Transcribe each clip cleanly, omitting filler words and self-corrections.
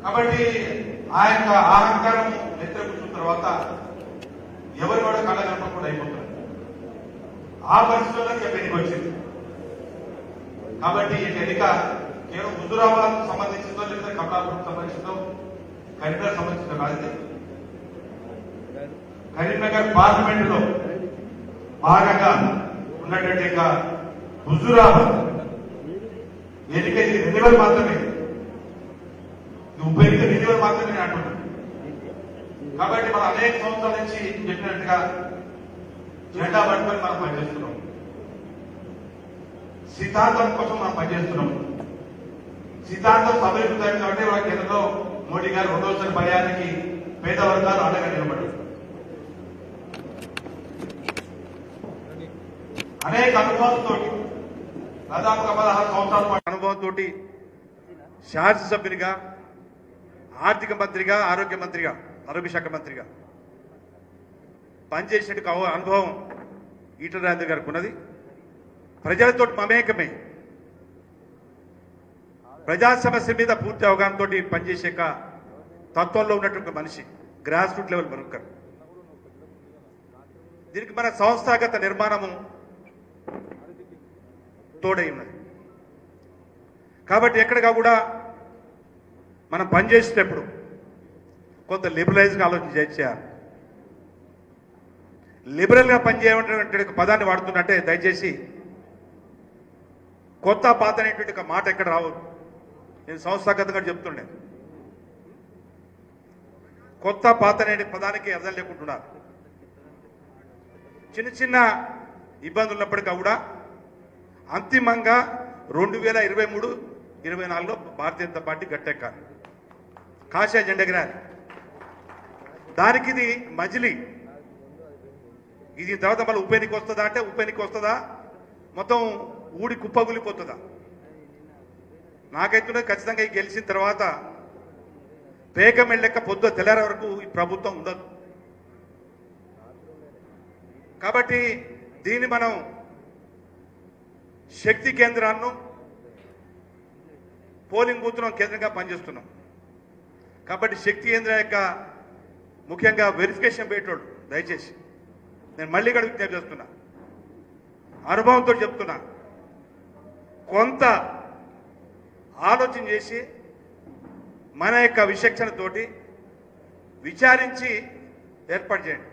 కాబట్టి ఆ యొక్క అహంకారం ఎత్తున కూర్చున్న తర్వాత ఎవరి వాడు కళ్ళ కనపడకుండా అయిపోతారు. ఆ పరిస్థితుల్లో ఎన్నిక వచ్చింది. కాబట్టి ఈ ఎన్నిక కేవలం హుజూరాబాద్ సంబంధించిందో లేదా కమలాపురం సంబంధించిందో కరీంనగర్ సంబంధించిందో కాదు. కరీంనగర్ పార్లమెంట్ లో భాగంగా ఉన్నటువంటి హుజూరాబాద్ ఎన్నిక ఇది రెన్యువల్ మాత్రమే, ఉప ఎన్నిక రెన్యువల్ మాత్రమే అంటున్నాను. కాబట్టి మనం అనేక సంవత్సరాల నుంచి చెప్పినట్టుగా జెండా పట్టుకొని మనం పనిచేస్తున్నాం, సిద్ధాంతం కోసం మనం పనిచేస్తున్నాం. సిద్ధాంతం సబలీకృతం కాబట్టి వాళ్ళ కేంద్రంలో మోడీ గారు రెండోసారి పర్యానికి పేద వర్గాలు అండగా నిలబడ్డారు. అనేక అనుభవంతో దాదాపుగా 16 సంవత్సరాల పాటు అనుభవంతో శాసనసభ్యునిగా, ఆర్థిక మంత్రిగా, ఆరోగ్య శాఖ మంత్రిగా పనిచేసినట్టు అనుభవం ఈటల రాజేందర్ గారికి ఉన్నది. ప్రజలతో మమేకమై ప్రజా సమస్య మీద పూర్తి అవగాహనతో పనిచేసే తత్వంలో ఉన్నటువంటి మనిషి, గ్రాస్ రూట్ లెవెల్ మరొకరు. దీనికి మన సంస్థాగత నిర్మాణము తోడై ఉన్నది. కాబట్టి ఎక్కడిగా కూడా మనం పనిచేసేటప్పుడు కొంత లిబరలైజ్గా ఆలోచన చేయాలి. లిబరల్గా పనిచేయటువంటి పదాన్ని వాడుతున్నట్టే దయచేసి కొత్త పాత అనేటువంటి మాట ఎక్కడ రావద్దు. నేను సంస్థాగతంగా చెప్తుండే కొత్త పాత అనే పదానికి అర్థం లేకుంటున్నారు. చిన్న చిన్న ఇబ్బందులు ఉన్నప్పటికీ కూడా అంతిమంగా 2023-24లో భారతీయ జనతా పార్టీ గట్టెక్కాలి, కాషాయ జెండా ఎగరాలి. దానికి ఇది మజిలీ. ఇది తర్వాత మళ్ళీ ఉప ఎన్నిక వస్తుందా అంటే ఉప ఎన్నిక వస్తుందా, మొత్తం ఊడి కుప్పగులిపోతుందా? నాకైతే ఖచ్చితంగా ఈ గెలిచిన తర్వాత పేకమెళ్ళక పొద్దు తెల్లారే వరకు ఈ ప్రభుత్వం ఉండదు. కాబట్టి దీన్ని మనం శక్తి కేంద్రాలను, పోలింగ్ బూత్ను కేంద్రంగా పనిచేస్తున్నాం. కాబట్టి శక్తి కేంద్రం యొక్క ముఖ్యంగా వెరిఫికేషన్ పెట్టేవాడు దయచేసి నేను మళ్ళీ కూడా విజ్ఞప్తి చేస్తున్నా, అనుభవంతో చెప్తున్నా, కొంత ఆలోచన చేసి మన యొక్క విచక్షణతోటి విచారించి ఏర్పాటు చేయండి.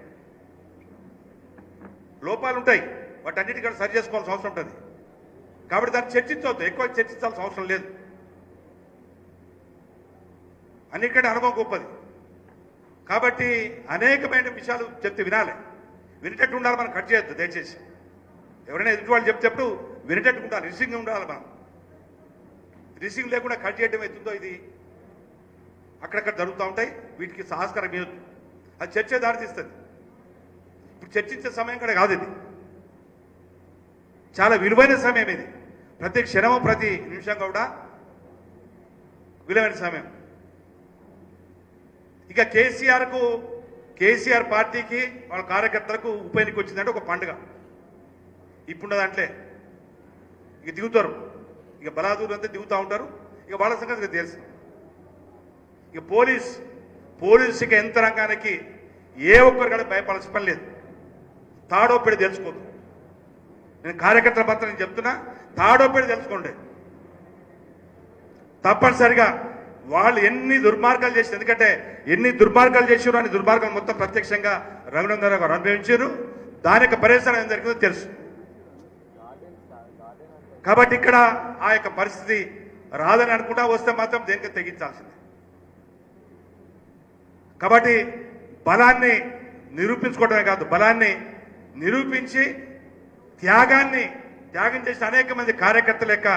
లోపాలు ఉంటాయి, వాటన్నిటి కూడా సరి చేసుకోవాల్సిన అవసరం ఉంటుంది. కాబట్టి దాన్ని చర్చించవద్దు, ఎక్కువ చర్చించాల్సిన అవసరం లేదు. అన్నిటికంటే అనుభవం గొప్పది. కాబట్టి అనేకమైన విషయాలు చెప్తే వినాలి, వినేటట్టు ఉండాలి. మనం కట్ చేయొద్దు దయచేసి. ఎవరైనా ఎదుటి వాళ్ళు చెప్తేప్పుడు వినేటట్టు ఉండాలి, రిసీవింగ్ ఉండాలి. మనం రిసీవింగ్ లేకుండా కట్ చేయడం అవుతుందో ఇది అక్కడక్కడ జరుగుతూ ఉంటాయి. వీటికి సాహస్కారం ఇవ్వద్దు, అది చర్చ దారితీస్తుంది. ఇప్పుడు చర్చించే సమయం కూడా కాదు, ఇది చాలా విలువైన సమయం. ఇది ప్రతి క్షణము ప్రతి నిమిషం కూడా విలువైన సమయం. ఇక కేసీఆర్ పార్టీకి వాళ్ళ కార్యకర్తలకు ఉప ఎన్నిక వచ్చిందంటే ఒక పండుగ. ఇప్పుడున్న దాంట్లో ఇక దిగుతారు, ఇక బలాదూరు అంతా దిగుతూ ఉంటారు. ఇక వాళ్ళ సంగతి తెలుసు. ఇక పోలీసుకి యంత్రాంగానికి ఏ ఒక్కరు కూడా భయపడాల్సిన పని లేదు. తాడోపెడి తెలుసుకోదు. నేను కార్యకర్తల పత్రం నేను చెప్తున్నా, తాడోపెడి తెలుసుకోండి. తప్పనిసరిగా వాళ్ళు ఎన్ని దుర్మార్గాలు చేసి, ఎందుకంటే ఎన్ని దుర్మార్గాలు చేసారు అని దుర్మార్గాలు మొత్తం ప్రత్యక్షంగా రఘునందన్ గారు అనుభవించారు. దాని యొక్క పరిసరం ఏం జరిగిందో తెలుసు. కాబట్టి ఇక్కడ ఆ యొక్క పరిస్థితి రాదని అనుకుంటా వస్తే మాత్రం దేనికి తెగించాల్సిందే. కాబట్టి బలాన్ని నిరూపించుకోవడమే కాదు, బలాన్ని నిరూపించి త్యాగం చేసిన అనేక మంది కార్యకర్తల యొక్క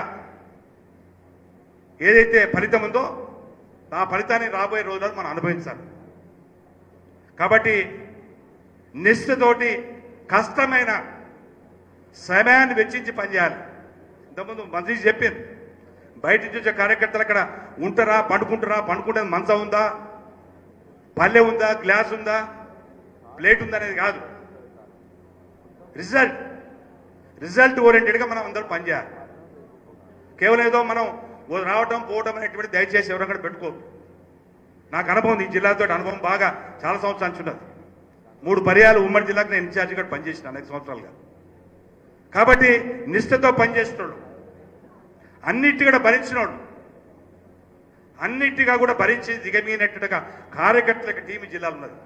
ఏదైతే ఫలితం ఉందో ఆ ఫలితాన్ని రాబోయే రోజుల్లో మనం అనుభవించాలి. కాబట్టి నిష్ఠతోటి కష్టమైన సమయాన్ని వెచ్చించి పనిచేయాలి. ఇంతకుముందు మంత్రి చెప్పింది, బయట నుంచి వచ్చే కార్యకర్తలు అక్కడ ఉంటారా, పండుకుంటే మంచం ఉందా, పల్లె ఉందా, గ్లాస్ ఉందా, ప్లేట్ ఉందా అనేది కాదు. రిజల్ట్ ఓరియంటెడ్గా మనం అందరూ పనిచేయాలి. కేవలం ఏదో మనం రావటం పోవటం అనేటువంటి దయచేసి ఎవరైనా పెట్టుకోవద్దు. నాకు అనుభవం ఈ జిల్లాతో అనుభవం బాగా చాలా సంవత్సరాల నుంచి ఉన్నది. 3 పర్యాలు ఉమ్మడి జిల్లాకు నేను ఇన్ఛార్జిగా పనిచేసిన అనేక సంవత్సరాలుగా. కాబట్టి నిష్ఠతో పనిచేసినోడు, అన్నిటి కూడా భరించినోడు, అన్నిటిగా కూడా భరించి దిగమిగినట్టుగా కార్యకర్తలకు టీం జిల్లాలో ఉన్నది.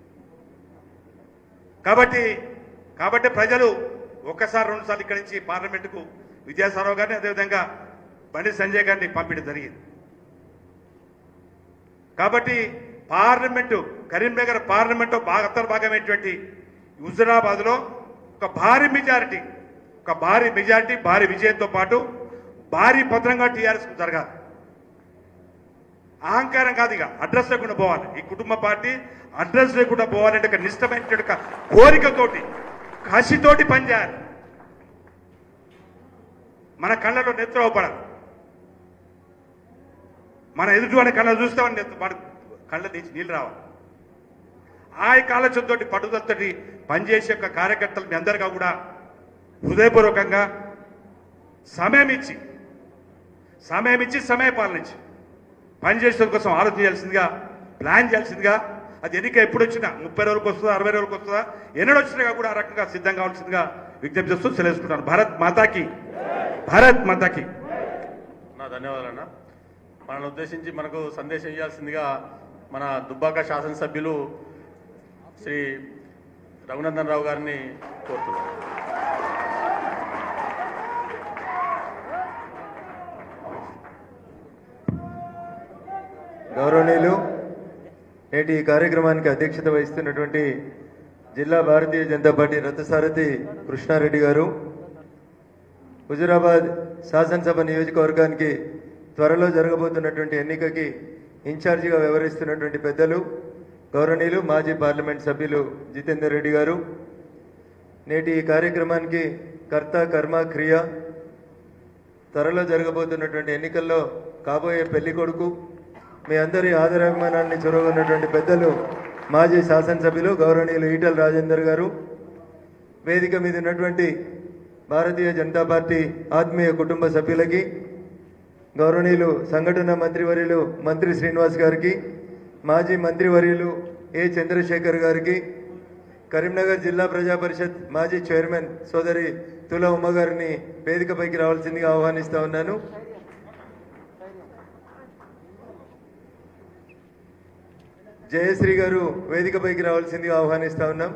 కాబట్టి ప్రజలు ఒక్కసారి 2 సార్లు ఇక్కడి నుంచి పార్లమెంటుకు విద్యాసారావు గారిని అదేవిధంగా బండి సంజయ్ గారిని పంపించడం జరిగింది. కాబట్టి పార్లమెంటు కరీంనగర్ పార్లమెంటు అంతర్భాగమైనటువంటి హుజురాబాద్లో ఒక భారీ మెజారిటీ భారీ విజయంతో పాటు భారీ పత్రంగా టీఆర్ఎస్ కు జరగాలి. అహంకారం కాదు, ఇక అడ్రస్ లేకుండా పోవాలి. ఈ కుటుంబ పార్టీ అడ్రస్ లేకుండా పోవాలంటే ఒక నిష్టమైన కోరికతోటి కసితోటి పనిచేయాలి. మన కళ్ళలో నెత్తులు అవపడాలి. మన ఎదుటివాడి కళ్ళ చూస్తామని కళ్ళ నుంచి నీళ్ళు రావాలి. ఆ ఆలోచనతోటి పట్టుదలతోటి పనిచేసే యొక్క కార్యకర్తలు మీ అందరిగా కూడా హృదయపూర్వకంగా సమయం ఇచ్చి సమయపాలన ఇచ్చి పనిచేసే కోసం ఆలోచించాల్సిందిగా, ప్లాన్ చేయాల్సిందిగా, అది ఎన్నిక ఎప్పుడు వచ్చినా 30 రోజులకు వస్తుందా 60 రోజులకు వస్తుందా ఎన్నడొచ్చినా కూడా ఆ రకంగా సిద్ధంగా కావాల్సిందిగా విజ్ఞప్తి చేస్తూ సెలవుకుంటాను. భారత్ మాతాకి. నా ధన్యవాదాలన్నా. మనల్ని ఉద్దేశించి మనకు సందేశం ఇవ్వాల్సిందిగా మన దుబ్బాక శాసనసభ్యులు శ్రీ రఘునందన్ రావు గారిని కోరుతున్నాను. గౌరవనీయులు, నేటి ఈ కార్యక్రమానికి అధ్యక్షత వహిస్తున్నటువంటి జిల్లా భారతీయ జనతా పార్టీ రథసారథి కృష్ణారెడ్డి గారు, హుజురాబాద్ శాసనసభ నియోజకవర్గానికి త్వరలో జరగబోతున్నటువంటి ఎన్నికకి ఇన్ఛార్జిగా వ్యవహరిస్తున్నటువంటి పెద్దలు గౌరవనీయులు మాజీ పార్లమెంట్ సభ్యులు జితేందర్ రెడ్డి గారు, నేటి ఈ కార్యక్రమానికి కర్త కర్మ క్రియ, త్వరలో జరగబోతున్నటువంటి ఎన్నికల్లో కాబోయే పెళ్లి కొడుకు, మీ అందరి ఆదరాభిమానాన్ని చొరవన్నటువంటి పెద్దలు మాజీ శాసనసభ్యులు గౌరవనీయులు ఈటల రాజేందర్ గారు, వేదిక మీద ఉన్నటువంటి భారతీయ జనతా పార్టీ ఆత్మీయ కుటుంబ సభ్యులకి, గౌరవనీయులు సంఘటన మంత్రివర్యులు మంత్రి శ్రీనివాస్ గారికి, మాజీ మంత్రివర్యులు ఏ చంద్రశేఖర్ గారికి, కరీంనగర్ జిల్లా ప్రజా పరిషత్ మాజీ చైర్మన్ సోదరి తుల ఉమ్మ గారిని వేదికపైకి రావాల్సిందిగా ఆహ్వానిస్తా ఉన్నాను. జయశ్రీ గారు వేదికపైకి రావాల్సిందిగా ఆహ్వానిస్తా ఉన్నాం.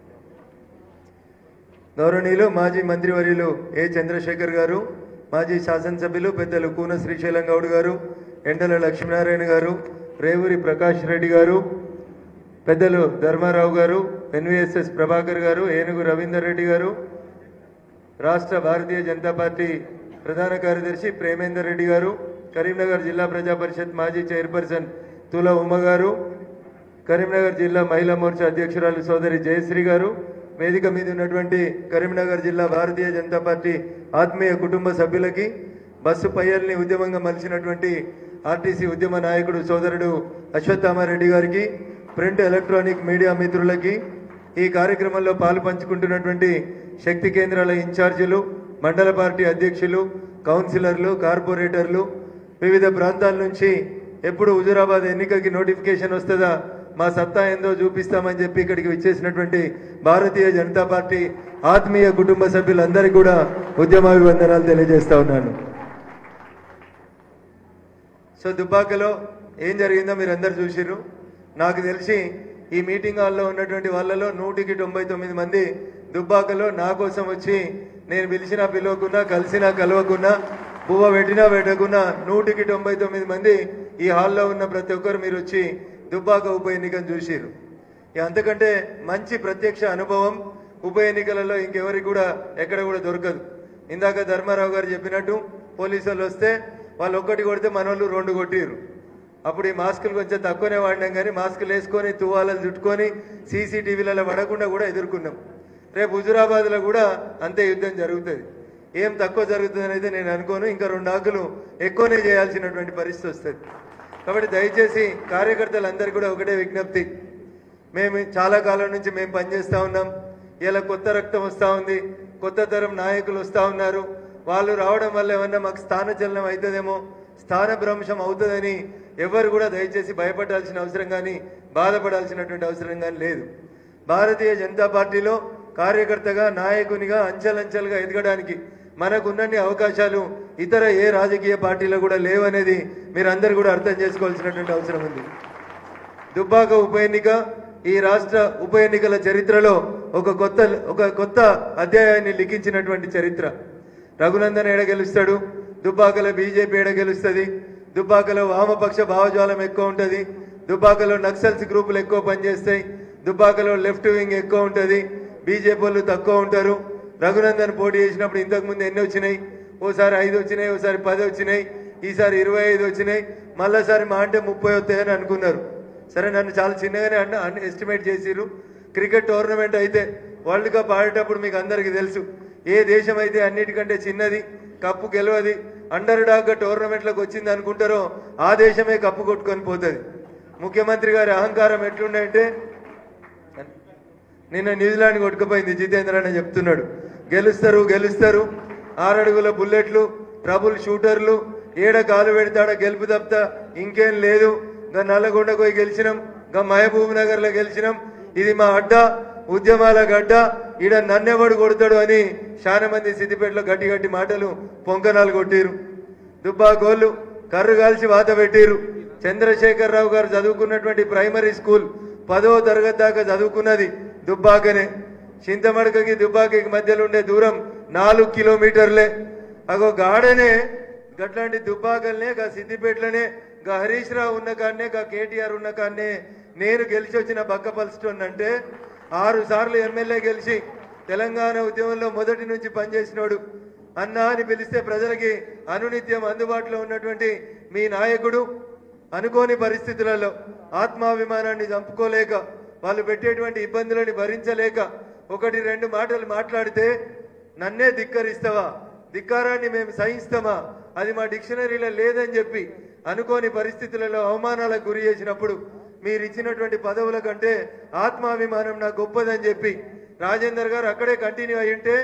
గౌరవనీయులు మాజీ మంత్రివర్యులు ఏ చంద్రశేఖర్ గారు, మాజీ శాసనసభ్యులు పెద్దలు కూన శ్రీశైలం గౌడ్ గారు, ఎండల లక్ష్మీనారాయణ గారు, రేవూరి ప్రకాష్ రెడ్డి గారు, పెద్దలు ధర్మారావు గారు, ఎన్వీఎస్ఎస్ ప్రభాకర్ గారు, ఏనుగు రవీందర్ రెడ్డి గారు, రాష్ట్ర భారతీయ జనతా పార్టీ ప్రధాన కార్యదర్శి ప్రేమేందర్ రెడ్డి గారు, కరీంనగర్ జిల్లా ప్రజా పరిషత్ మాజీ చైర్పర్సన్ తుల ఉమ్మ గారు, కరీంనగర్ జిల్లా మహిళా మోర్చా అధ్యక్షురాలు సోదరి జయశ్రీ గారు, వేదిక మీద ఉన్నటువంటి కరీంనగర్ జిల్లా భారతీయ జనతా పార్టీ ఆత్మీయ కుటుంబ సభ్యులకి, బస్సు పయ్యల్ని ఉద్యమంగా మలిచినటువంటి ఆర్టీసీ ఉద్యమ నాయకుడు సోదరుడు అశ్వత్థామారెడ్డి గారికి, ప్రింట్ ఎలక్ట్రానిక్ మీడియా మిత్రులకి, ఈ కార్యక్రమంలో పాలు పంచుకుంటున్నటువంటి శక్తి కేంద్రాల ఇన్ఛార్జీలు, మండల పార్టీ అధ్యక్షులు, కౌన్సిలర్లు, కార్పొరేటర్లు, వివిధ ప్రాంతాల నుంచి ఎప్పుడు హుజురాబాద్ ఎన్నికకి నోటిఫికేషన్ వస్తుందా, మా సత్తా ఏందో చూపిస్తామని చెప్పి ఇక్కడికి విచ్చేసినటువంటి భారతీయ జనతా పార్టీ ఆత్మీయ కుటుంబ సభ్యులందరికీ కూడా ఉద్యమాభివందనాలు తెలియజేస్తా ఉన్నాను. సో దుబ్బాకలో ఏం జరిగిందో మీరు అందరు చూసిర్రు. నాకు తెలిసి ఈ మీటింగ్ హాల్లో ఉన్నటువంటి వాళ్ళలో 199 మంది దుబ్బాకలో నా కోసం వచ్చి నేను పిలిచినా పిలవకున్నా, కలిసినా కలవకున్నా, పువ్వ పెట్టినా పెట్టకున్నా 199 మంది ఈ హాల్లో ఉన్న ప్రతి ఒక్కరు మీరు వచ్చి దుబ్బాక ఉప ఎన్నికను చూసిర్రు. అంతకంటే మంచి ప్రత్యక్ష అనుభవం ఉప ఎన్నికలలో ఇంకెవరికి కూడా ఎక్కడ కూడా దొరకదు. ఇందాక ధర్మారావు గారు చెప్పినట్టు పోలీసు వాళ్ళు వస్తే వాళ్ళు ఒక్కటి కొడితే మన వాళ్ళు 2 కొట్టిర్రు. అప్పుడు ఈ మాస్కులు కొంచెం తక్కువనే వాడినాం, కానీ మాస్కులు వేసుకొని తువ్వాలను చుట్టుకొని సీసీటీవీలలో పడకుండా కూడా ఎదుర్కొన్నాం. రేపు హుజురాబాద్లో కూడా అంతే యుద్ధం జరుగుతుంది. ఏం తక్కువ జరుగుతుందని అయితే నేను అనుకోను. ఇంకా 2 ఆకులు ఎక్కువనే చేయాల్సినటువంటి పరిస్థితి వస్తుంది. కాబట్టి దయచేసి కార్యకర్తలందరికీ కూడా ఒకటే విజ్ఞప్తి, మేము చాలా కాలం నుంచి మేము పనిచేస్తూ ఉన్నాం. ఇలా కొత్త రక్తం వస్తూ ఉంది, కొత్త తరం నాయకులు వస్తూ ఉన్నారు. వాళ్ళు రావడం వల్ల ఏమన్నా మాకు స్థానచలనం అవుతుందేమో, స్థానభ్రంశం అవుతుందని ఎవరు కూడా దయచేసి భయపడాల్సిన అవసరం కానీ బాధపడాల్సినటువంటి అవసరం కానీ లేదు. భారతీయ జనతా పార్టీలో కార్యకర్తగా నాయకునిగా అంచెలంచెలుగా ఎదగడానికి మనకున్నన్ని అవకాశాలు ఇతర ఏ రాజకీయ పార్టీలో కూడా లేవనేది మీరందరూ కూడా అర్థం చేసుకోవాల్సినటువంటి అవసరం ఉంది. దుబ్బాక ఉప ఎన్నిక ఈ రాష్ట్ర ఉప ఎన్నికల చరిత్రలో ఒక కొత్త అధ్యాయాన్ని లిఖించినటువంటి చరిత్ర. రఘునందన్ ఏడ గెలుస్తాడు, దుబ్బాకలో బీజేపీ ఏడ గెలుస్తుంది, దుబ్బాకలో వామపక్ష భావజాలం ఎక్కువ ఉంటుంది, దుబ్బాకలో నక్సల్స్ గ్రూపులు ఎక్కువ పనిచేస్తాయి, దుబ్బాకలో లెఫ్ట్ వింగ్ ఎక్కువ ఉంటుంది, బీజేపీ వాళ్ళు తక్కువ ఉంటారు. రఘునందన్ పోటీ చేసినప్పుడు ఇంతకుముందు ఎన్ని వచ్చినాయి? ఓసారి 5 వచ్చినాయి, ఓసారి 10 వచ్చినాయి, ఈసారి 25 వచ్చినాయి, మళ్ళీసారి మా అంటే 30 వస్తాయని అనుకున్నారు. సరే, నన్ను చాలా చిన్నగానే ఎస్టిమేట్ చేసిరు. క్రికెట్ టోర్నమెంట్ అయితే వరల్డ్ కప్ ఆడేటప్పుడు మీకు అందరికీ తెలుసు, ఏ దేశం అయితే అన్నిటికంటే చిన్నది, కప్పు గెలవది, అండర్ డాగ్గా టోర్నమెంట్లోకి వచ్చింది అనుకుంటారో ఆ దేశమే కప్పు కొట్టుకొని పోతుంది. ముఖ్యమంత్రి గారి అహంకారం ఎట్లుండే అంటే, నిన్న న్యూజిలాండ్ కొట్టుకుపోయింది, జితేంద్ర అని చెప్తున్నాడు. గెలుస్తారు 6 అడుగుల బుల్లెట్లు, ట్రబుల్ షూటర్లు, ఏడ కాలు పెడతాడ గెలుపు తప్ప ఇంకేం లేదు. గా నల్లగొండకు పోయి గెలిచినాం, గా మహబూబ్ నగర్ లో గెలిచినాం, ఇది మా అడ్డ, ఉద్యమాల గడ్డ, ఈడ నన్నెవడు కొడతాడు అని చాలా మంది సిద్దిపేటలో గట్టి గట్టి మాటలు పొంకనాలు కొట్టిరు. దుబ్బాకోళ్ళు కర్రు కాల్చి వాత పెట్టిరు. చంద్రశేఖరరావు గారు చదువుకున్నటువంటి ప్రైమరీ స్కూల్ 10వ తరగతి దాకా చదువుకున్నది దుబ్బాకనే. చింతమడకకి దుబ్బాకకి మధ్యలో ఉండే దూరం 4 కిలోమీటర్లే. అగో గాడనే గట్లాంటి దుబ్బాకల్నే, గా సిద్దిపేటలోనే, గా హరీష్ రావు ఉన్న కాడనే, గా కేటీఆర్ ఉన్న కాడనే నేను గెలిచి వచ్చిన బక్కపల్స్టోన్ అంటే 6 సార్లు ఎమ్మెల్యే గెలిచి తెలంగాణ ఉద్యమంలో మొదటి నుంచి పనిచేసినోడు. అన్నా అని పిలిస్తే ప్రజలకి అనునిత్యం అందుబాటులో ఉన్నటువంటి మీ నాయకుడు అనుకోని పరిస్థితులలో ఆత్మాభిమానాన్ని చంపుకోలేక, వాళ్ళు పెట్టేటువంటి ఇబ్బందులని భరించలేక 1-2 మాటలు మాట్లాడితే నన్నే ధిక్కరిస్తావా, ధిక్కారాన్ని మేము సహిస్తామా, అది మా డిక్షనరీలో లేదని చెప్పి అనుకోని పరిస్థితులలో అవమానాలకు గురి చేసినప్పుడు మీరు ఇచ్చినటువంటి పదవుల కంటే ఆత్మాభిమానం నాకు గొప్పదని చెప్పి రాజేందర్ గారు అక్కడే కంటిన్యూ అయి ఉంటే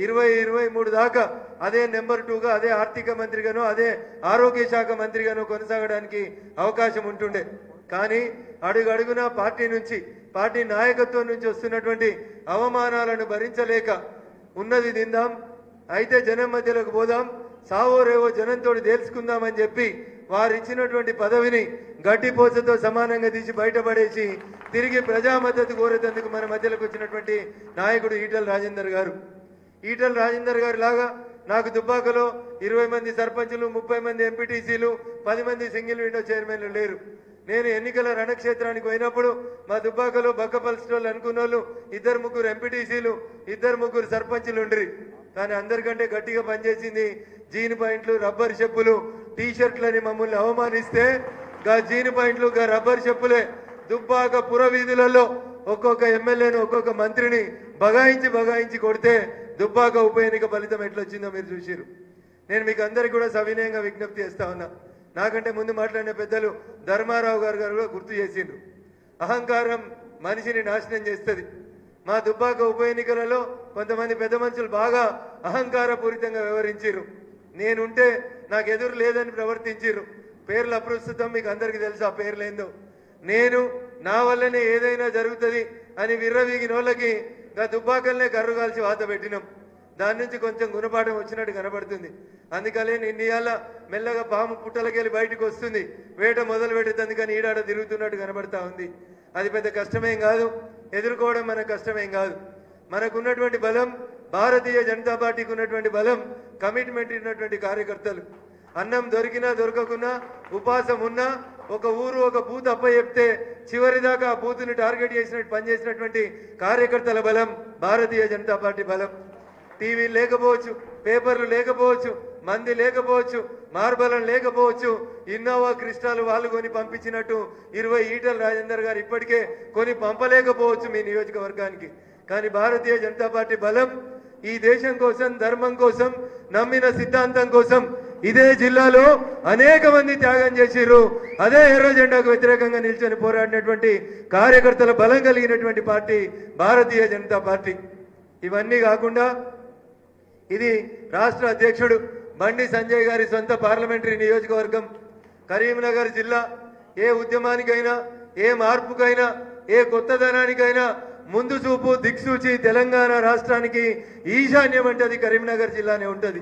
2023 దాకా అదే నెంబర్ 2గా, అదే ఆర్థిక మంత్రిగానో, అదే ఆరోగ్య శాఖ మంత్రిగానో కొనసాగడానికి అవకాశం ఉంటుండే. కానీ అడుగడుగునా పార్టీ నుంచి, పార్టీ నాయకత్వం నుంచి వస్తున్నటువంటి అవమానాలను భరించలేక ఉన్నది తిందాం, అయితే జనం మధ్యలోకి పోదాం, సావో రేవో జనంతో తేల్చుకుందామని చెప్పి వారు ఇచ్చినటువంటి పదవిని గడ్డిపోసతో సమానంగా తీసి బయటపడేసి తిరిగి ప్రజా మద్దతు కోరేందుకు మన మధ్యలోకి వచ్చినటువంటి నాయకుడు ఈటల రాజేందర్ గారు. ఈటల రాజేందర్ గారి లాగా నాకు దుబ్బాకలో 20 మంది సర్పంచులు, 30 మంది ఎంపీటీసీలు, 10 మంది సింగిల్ విండో చైర్మన్లు లేరు. నేను ఎన్నికల రణక్షేత్రానికి పోయినప్పుడు మా దుబ్బాకలో బక్కపల్స్టోళ్ళు అనుకున్న వాళ్ళు 2-3 ఎంపీటీసీలు, 2-3 సర్పంచులు ఉండ్రి. కానీ అందరికంటే గట్టిగా పనిచేసింది జీన్ పాయింట్లు, రబ్బర్ చెప్పులు, టీ షర్ట్లని మమ్మల్ని అవమానిస్తే గా జీన్ పాయింట్లు, గా రబ్బర్ చెప్పులే దుబ్బాక పురవీధులలో ఒక్కొక్క ఎమ్మెల్యేను, ఒక్కొక్క మంత్రిని బగాయించి కొడితే దుబ్బాక ఉప ఎన్నిక ఫలితం ఎట్లొచ్చిందో మీరు చూసిరు. నేను మీకు అందరికీ కూడా సవినయంగా విజ్ఞప్తి చేస్తా ఉన్నా. నాకంటే ముందు మాట్లాడిన పెద్దలు ధర్మారావు గారు కూడా గుర్తు చేసిండ్రు. అహంకారం మనిషిని నాశనం చేస్తుంది. మా దుబ్బాక ఉప ఎన్నికలలో కొంతమంది పెద్ద మనుషులు బాగా అహంకారపూరితంగా వ్యవహరించారు. నేనుంటే నాకు ఎదురు లేదని ప్రవర్తించారు. పేర్లు అప్రస్తుతం, మీకు అందరికీ తెలుసు ఆ పేర్లు ఏందో. నేను నా వల్లనే ఏదైనా జరుగుతుంది అని విర్రవీగిన వాళ్ళకి దుబ్బాకల్నే కర్రు కాల్చి వాత పెట్టినాం. దాని నుంచి కొంచెం గుణపాఠం వచ్చినట్టు కనబడుతుంది. అందుకనే ఇవాళ మెల్లగా పాము పుట్టలకెళ్ళి బయటకు వస్తుంది, వేట మొదలు పెట్టేది, కానీ ఈడాడ తిరుగుతున్నట్టు కనబడతా ఉంది. అది పెద్ద కష్టమేం కాదు, ఎదుర్కోవడం మనకు కష్టమేం కాదు. మనకున్నటువంటి బలం, భారతీయ జనతా పార్టీకి ఉన్నటువంటి బలం, కమిట్మెంట్ ఉన్నటువంటి కార్యకర్తలు. అన్నం దొరికినా దొరకకున్నా, ఉపాసం ఉన్నా, ఒక ఊరు ఒక బూత్ అప్ప చెప్తే చివరిదాకా ఆ బూత్ని టార్గెట్ చేసినట్టు పనిచేసినటువంటి కార్యకర్తల బలం భారతీయ జనతా పార్టీ బలం. టీవీలు లేకపోవచ్చు, పేపర్లు లేకపోవచ్చు, మంది లేకపోవచ్చు, మార్బలం లేకపోవచ్చు, ఇన్నోవా క్రిస్టాలు వాళ్ళు కొని పంపించినట్టు 20 ఈటల రాజేందర్ గారు ఇప్పటికే కొని పంపలేకపోవచ్చు మీ నియోజకవర్గానికి. కానీ భారతీయ జనతా పార్టీ బలం ఈ దేశం కోసం, ధర్మం కోసం, నమ్మిన సిద్ధాంతం కోసం ఇదే జిల్లాలో అనేక మంది త్యాగం చేసిర్రు. అదే ఎర్ర జెండాకు వ్యతిరేకంగా నిల్చొని పోరాడినటువంటి కార్యకర్తల బలం కలిగినటువంటి పార్టీ భారతీయ జనతా పార్టీ. ఇవన్నీ కాకుండా ఇది రాష్ట్ర అధ్యక్షుడు బండి సంజయ్ గారి సొంత పార్లమెంటరీ నియోజకవర్గం, కరీంనగర్ జిల్లా ఏ ఉద్యమానికైనా ఏ మార్పుకైనా ఏ కొత్తదనానికైనా ముందు చూపు దిక్సూచి తెలంగాణ రాష్ట్రానికి ఈశాన్యం అంటే అది కరీంనగర్ జిల్లానే ఉంటుంది.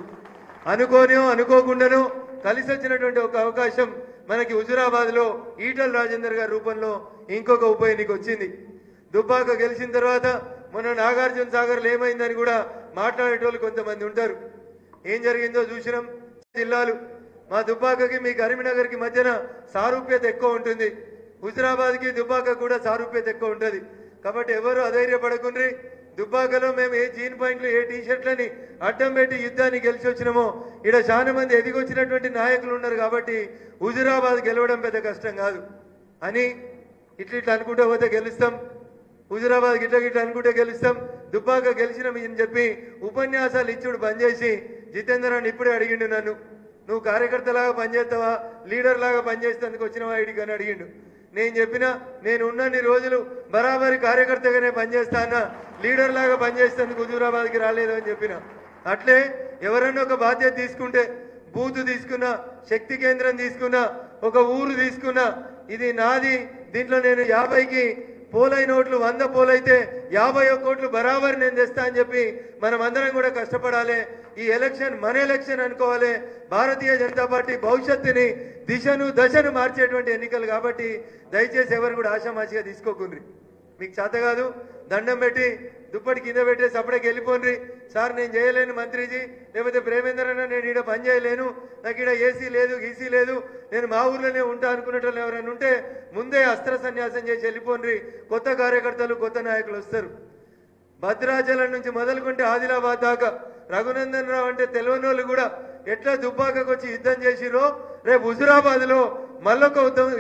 అనుకోకుండానో కలిసి వచ్చినటువంటి ఒక అవకాశం మనకి హుజురాబాద్లో ఈటల రాజేందర్ గారి రూపంలో ఇంకొక ఉప ఎన్నిక వచ్చింది. దుబ్బాక గెలిచిన తర్వాత మొన్న నాగార్జున సాగర్లో ఏమైందని కూడా మాట్లాడేటోళ్ళు కొంతమంది ఉంటారు. ఏం జరిగిందో చూసినాం. జిల్లాలు మా దుబ్బాకకి మీ కరీంనగర్కి మధ్యన సారూప్యత ఎక్కువ ఉంటుంది. హుజురాబాద్కి దుబ్బాక కూడా సారూప్యత ఎక్కువ ఉంటుంది. కాబట్టి ఎవరు అధైర్యపడకుండ్రి. దుబ్బాకలో మేము ఏ జీన్ పాయింట్లు ఏ టీషర్ట్లని అడ్డం పెట్టి యుద్ధాన్ని గెలిచి వచ్చినామో ఇక్కడ చాలా మంది ఎదిగొచ్చినటువంటి నాయకులు ఉన్నారు. కాబట్టి హుజురాబాద్ గెలవడం పెద్ద కష్టం కాదు అని ఇట్లా అనుకుంటూ పోతే గెలుస్తాం. హుజురాబాద్ గిట్ల అనుకుంటే గెలుస్తాం. దుబ్బాక గెలిచినాం అని చెప్పి ఉపన్యాసాలు ఇచ్చుడు బంద్ చేసి జితేందర్ అని ఇప్పుడే అడిగిండు నన్ను, నువ్వు కార్యకర్తలాగా పనిచేస్తావా లీడర్ లాగా పనిచేసేందుకు వచ్చినవా ఇడికి అని అడిగిండు. నేను చెప్పినా నేను ఉన్నన్ని రోజులు బరాబరి కార్యకర్తగానే పనిచేస్తా అన్న, లీడర్ లాగా పనిచేసేందుకు హుజూరాబాద్కి రాలేదు అని చెప్పిన. అట్లే ఎవరన్నా ఒక బాధ్యత తీసుకుంటే బూత్ తీసుకున్నా, శక్తి కేంద్రం తీసుకున్నా, ఒక ఊరు తీసుకున్నా, ఇది నాది, దీంట్లో నేను 50కి పోలైన ఓట్లు 100 పోలైతే 51 కోట్లు బరాబరి నేను తెస్తా అని చెప్పి మనం అందరం కూడా కష్టపడాలి. ఈ ఎలక్షన్ మన ఎలక్షన్ అనుకోవాలి. భారతీయ జనతా పార్టీ భవిష్యత్తుని దశను మార్చేటువంటి ఎన్నికలు కాబట్టి దయచేసి ఎవరు కూడా ఆశామాషిగా తీసుకోకుండ్రి. మీకు చేత కాదు దండం పెట్టి దుప్పటి కింద పెట్టేసి అప్పుడే వెళ్ళిపోండి. సార్ నేను చేయలేను మంత్రిజీ, లేకపోతే ప్రేమేందర్ అన్న నేను ఈడ పని చేయలేను, నాకు ఈడ ఏసీ లేదు గీసీ లేదు, నేను మా ఊర్లోనే ఉంటా అనుకునేటోళ్ళు ఎవరైనా ఉంటే ముందే అస్త్ర సన్యాసం చేసి వెళ్ళిపోండి. కొత్త కార్యకర్తలు కొత్త నాయకులు వస్తారు. భద్రాచలం నుంచి మొదలుకుంటే ఆదిలాబాద్ దాకా రఘునందన్ రావు అంటే తెలియనోళ్ళు కూడా ఎట్లా దుబ్బాకకు వచ్చి యుద్ధం చేసిరో రేపు హుజురాబాద్ లో మళ్ళొక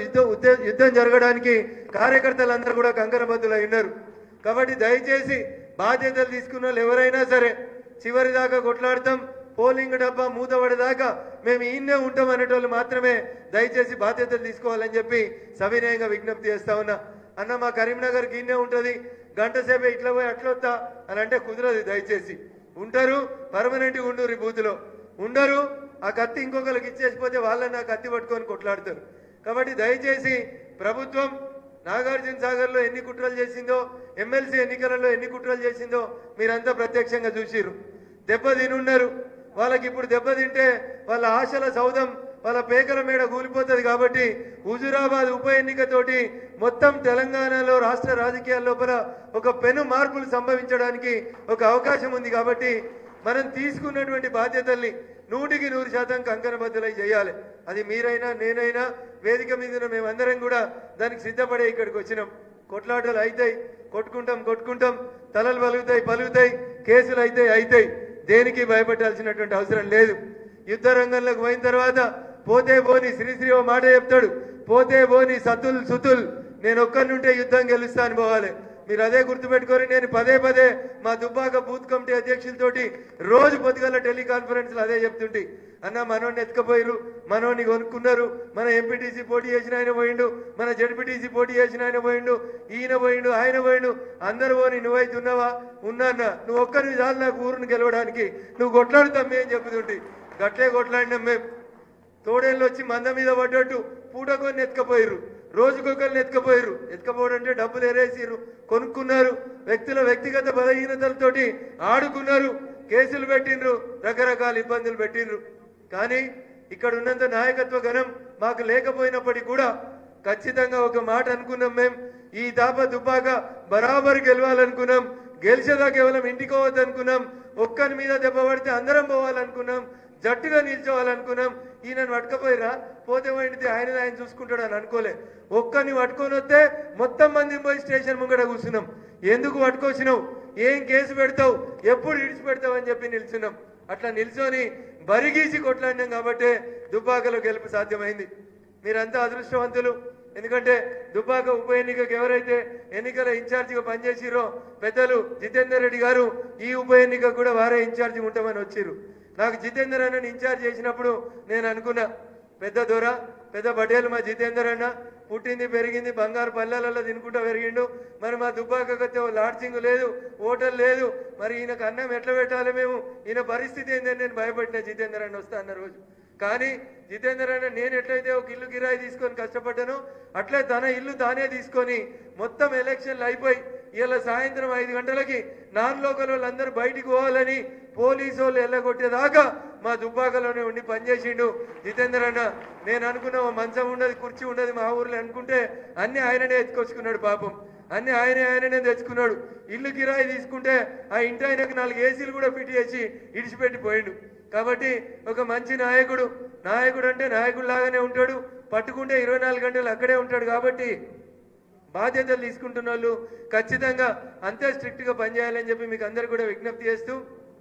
యుద్ధం జరగడానికి కార్యకర్తలందరూ కూడా కంకణబద్దులు అయినారు. కాబట్టి దయచేసి బాధ్యతలు తీసుకున్న వాళ్ళు ఎవరైనా సరే చివరి దాకా కొట్లాడతాం, పోలింగ్ డబ్బా మూతపడేదాకా మేము ఈయనే ఉంటాం అనేటోళ్ళు మాత్రమే దయచేసి బాధ్యతలు తీసుకోవాలని చెప్పి సవినయంగా విజ్ఞప్తి చేస్తా ఉన్నా. అన్న మా కరీంనగర్కి ఈయనే ఉంటుంది, గంట సేపే ఇట్లా పోయి అట్లొత్తా అని అంటే కుదరదు. దయచేసి ఉంటారు, పర్మనెంట్గా ఉండరు, బూత్లో ఉండరు. ఆ కత్తి ఇంకొకరికి ఇచ్చేసిపోతే వాళ్ళని ఆ కత్తి పట్టుకొని కొట్లాడతారు. కాబట్టి దయచేసి ప్రభుత్వం నాగార్జున సాగర్లో ఎన్ని కుట్రలు చేసిందో, ఎమ్మెల్సీ ఎన్నికలలో ఎన్ని కుట్రలు చేసిందో మీరంతా ప్రత్యక్షంగా చూసిరు. దెబ్బతినున్నారు. వాళ్ళకి ఇప్పుడు దెబ్బతింటే వాళ్ళ ఆశల సౌధం వాళ్ళ పేకల మేడ కూలిపోతుంది. కాబట్టి హుజురాబాద్ ఉప ఎన్నికతోటి మొత్తం తెలంగాణలో రాష్ట్ర రాజకీయాల లోపల ఒక పెను మార్పులు సంభవించడానికి ఒక అవకాశం ఉంది. కాబట్టి మనం తీసుకున్నటువంటి బాధ్యతల్ని 100% కంకణబద్దులై చేయాలి. అది మీరైనా నేనైనా వేదిక మీద మేమందరం కూడా దానికి సిద్ధపడే ఇక్కడికి వచ్చినాం. కొట్లాటలు అవుతాయి, కొట్టుకుంటాం, తలలు పలుగుతాయి, కేసులు అవుతాయి. దేనికి భయపడాల్సినటువంటి అవసరం లేదు. యుద్ధ రంగంలోకి పోయిన తర్వాత పోతే పోని శ్రీశ్రీ ఓ మాట చెప్తాడు, పోతే పోని సుతుల్ నేను ఒక్కరినుంటే యుద్ధం గెలుస్తా అని పోవాలి. మీరు అదే గుర్తుపెట్టుకొని నేను పదే మా దుబ్బాక బూత్ కమిటీ అధ్యక్షులతోటి రోజు పొద్దుగల టెలికాన్ఫరెన్స్ అదే చెప్తుంటే, అన్న మనోడిని ఎత్తుకపోయారు, మనోడిని కొనుక్కున్నారు, మన ఎంపీటీసీ పోటీ చేసిన ఆయన పోయిండు, మన జడ్పీటీసీ పోటీ చేసిన ఆయన పోయిండు, ఈయన పోయిండు, ఆయన పోయిండు, అందరు పోని నువ్వైతే ఉన్నావా? ఉన్నా, నువ్వు ఒక్కరిని చాలు నాకు ఊరిని గెలవడానికి, నువ్వు కొట్లాడుతాం అని చెప్తుంటే గట్లే కొట్లాడినాం మేము. తోడేళ్ళు వచ్చి మంద మీద పడ్డట్టు పూటకొని ఎత్తుకపోయారు, రోజుకొకరిని ఎత్తుకపోయారు. ఎత్తుకపోవడం అంటే డబ్బులు ఎరేసిరు, కొనుక్కున్నారు, వ్యక్తుల వ్యక్తిగత బలహీనతలతోటి ఆడుకున్నారు, కేసులు పెట్టిండ్రు, రకరకాల ఇబ్బందులు పెట్టిండ్రు. కానీ ఇక్కడ ఉన్నంత నాయకత్వ గణం మాకు లేకపోయినప్పటికీ కూడా ఖచ్చితంగా ఒక మాట అనుకున్నాం. మేము ఈ దుబ్బాక బరాబర్ గెలవాలనుకున్నాం. గెలిచేదా కేవలం ఇంటికోవద్దు అనుకున్నాం. ఒక్కని మీద దెబ్బ పడితే అందరం పోవాలనుకున్నాం, జట్టుగా నిల్చోవాలనుకున్నాం. ఈయనను పట్టుకపోయిరా, పోతే పోయింది ఆయన చూసుకుంటాడు అని అనుకోలే. ఒక్కరిని పట్టుకొని వస్తే మొత్తం మందిని పోయి స్టేషన్ ముంగట కూర్చున్నాం. ఎందుకు పట్టుకొచ్చినావు, ఏం కేసు పెడతావు, ఎప్పుడు ఇడిచిపెడతావు అని చెప్పి నిల్చున్నాం. అట్లా నిల్చొని బరిగీసి కొట్లాడినాం కాబట్టి దుబ్బాకలో గెలుపు సాధ్యమైంది. మీరంతా అదృష్టవంతులు. ఎందుకంటే దుబ్బాక ఉప ఎన్నికకు ఎవరైతే ఎన్నికల ఇన్ఛార్జిగా పనిచేసిరో పెద్దలు జితేందర్ రెడ్డి గారు ఈ ఉప ఎన్నిక కూడా వారే ఇన్ఛార్జి ఉంటామని వచ్చిరు. నాకు జితేందర్ అన్నని ఇన్ఛార్జ్ చేసినప్పుడు నేను అనుకున్నా, పెద్ద దొర పెద్ద పటేల్ మా జితేందర్ అన్న పుట్టింది పెరిగింది బంగారు పల్లెలలో తినుకుంటూ పెరిగిండు. మరి మా దుబ్బాకతో లాడ్జింగ్ లేదు, హోటల్ లేదు, మరి ఈయనకు అన్నం ఎట్లా పెట్టాలి మేము, ఈయన పరిస్థితి ఏంటని నేను భయపడిన జితేందర్ అన్న వస్తా అన్న రోజు. కానీ జితేందర్ అన్న నేను ఎట్లయితే ఒక ఇల్లు కిరాయి తీసుకొని కష్టపడ్డానో అట్లే తన ఇల్లు తానే తీసుకొని మొత్తం ఎలక్షన్లు అయిపోయి ఇలా సాయంత్రం 5 గంటలకి నాన్ లోకల్ వాళ్ళందరూ బయటికి పోవాలని పోలీసు వాళ్ళు ఎల్లగొట్టేదాకా మా దుబ్బాకలోనే ఉండి పనిచేసిండు జితేందర్ అన్న. నేను అనుకున్నా మంచం ఉండదు కుర్చీ ఉండదు మా ఊర్లో అనుకుంటే అన్ని ఆయననే ఎత్తుకొచ్చుకున్నాడు పాపం, అన్ని ఆయననే తెచ్చుకున్నాడు. ఇల్లు కిరాయి తీసుకుంటే ఆ ఇంటి ఆయనకు 4 ఏసీలు కూడా ఫిట్ చేసి ఇడిచిపెట్టి పోయిండు. కాబట్టి ఒక మంచి నాయకుడు అంటే నాయకుడు లాగానే ఉంటాడు, పట్టుకుంటే 24 గంటలు అక్కడే ఉంటాడు. కాబట్టి బాధ్యతలు తీసుకుంటున్న వాళ్ళు ఖచ్చితంగా అంతే స్ట్రిక్ట్ గా పనిచేయాలని చెప్పి మీకు అందరు కూడా విజ్ఞప్తి చేస్తూ,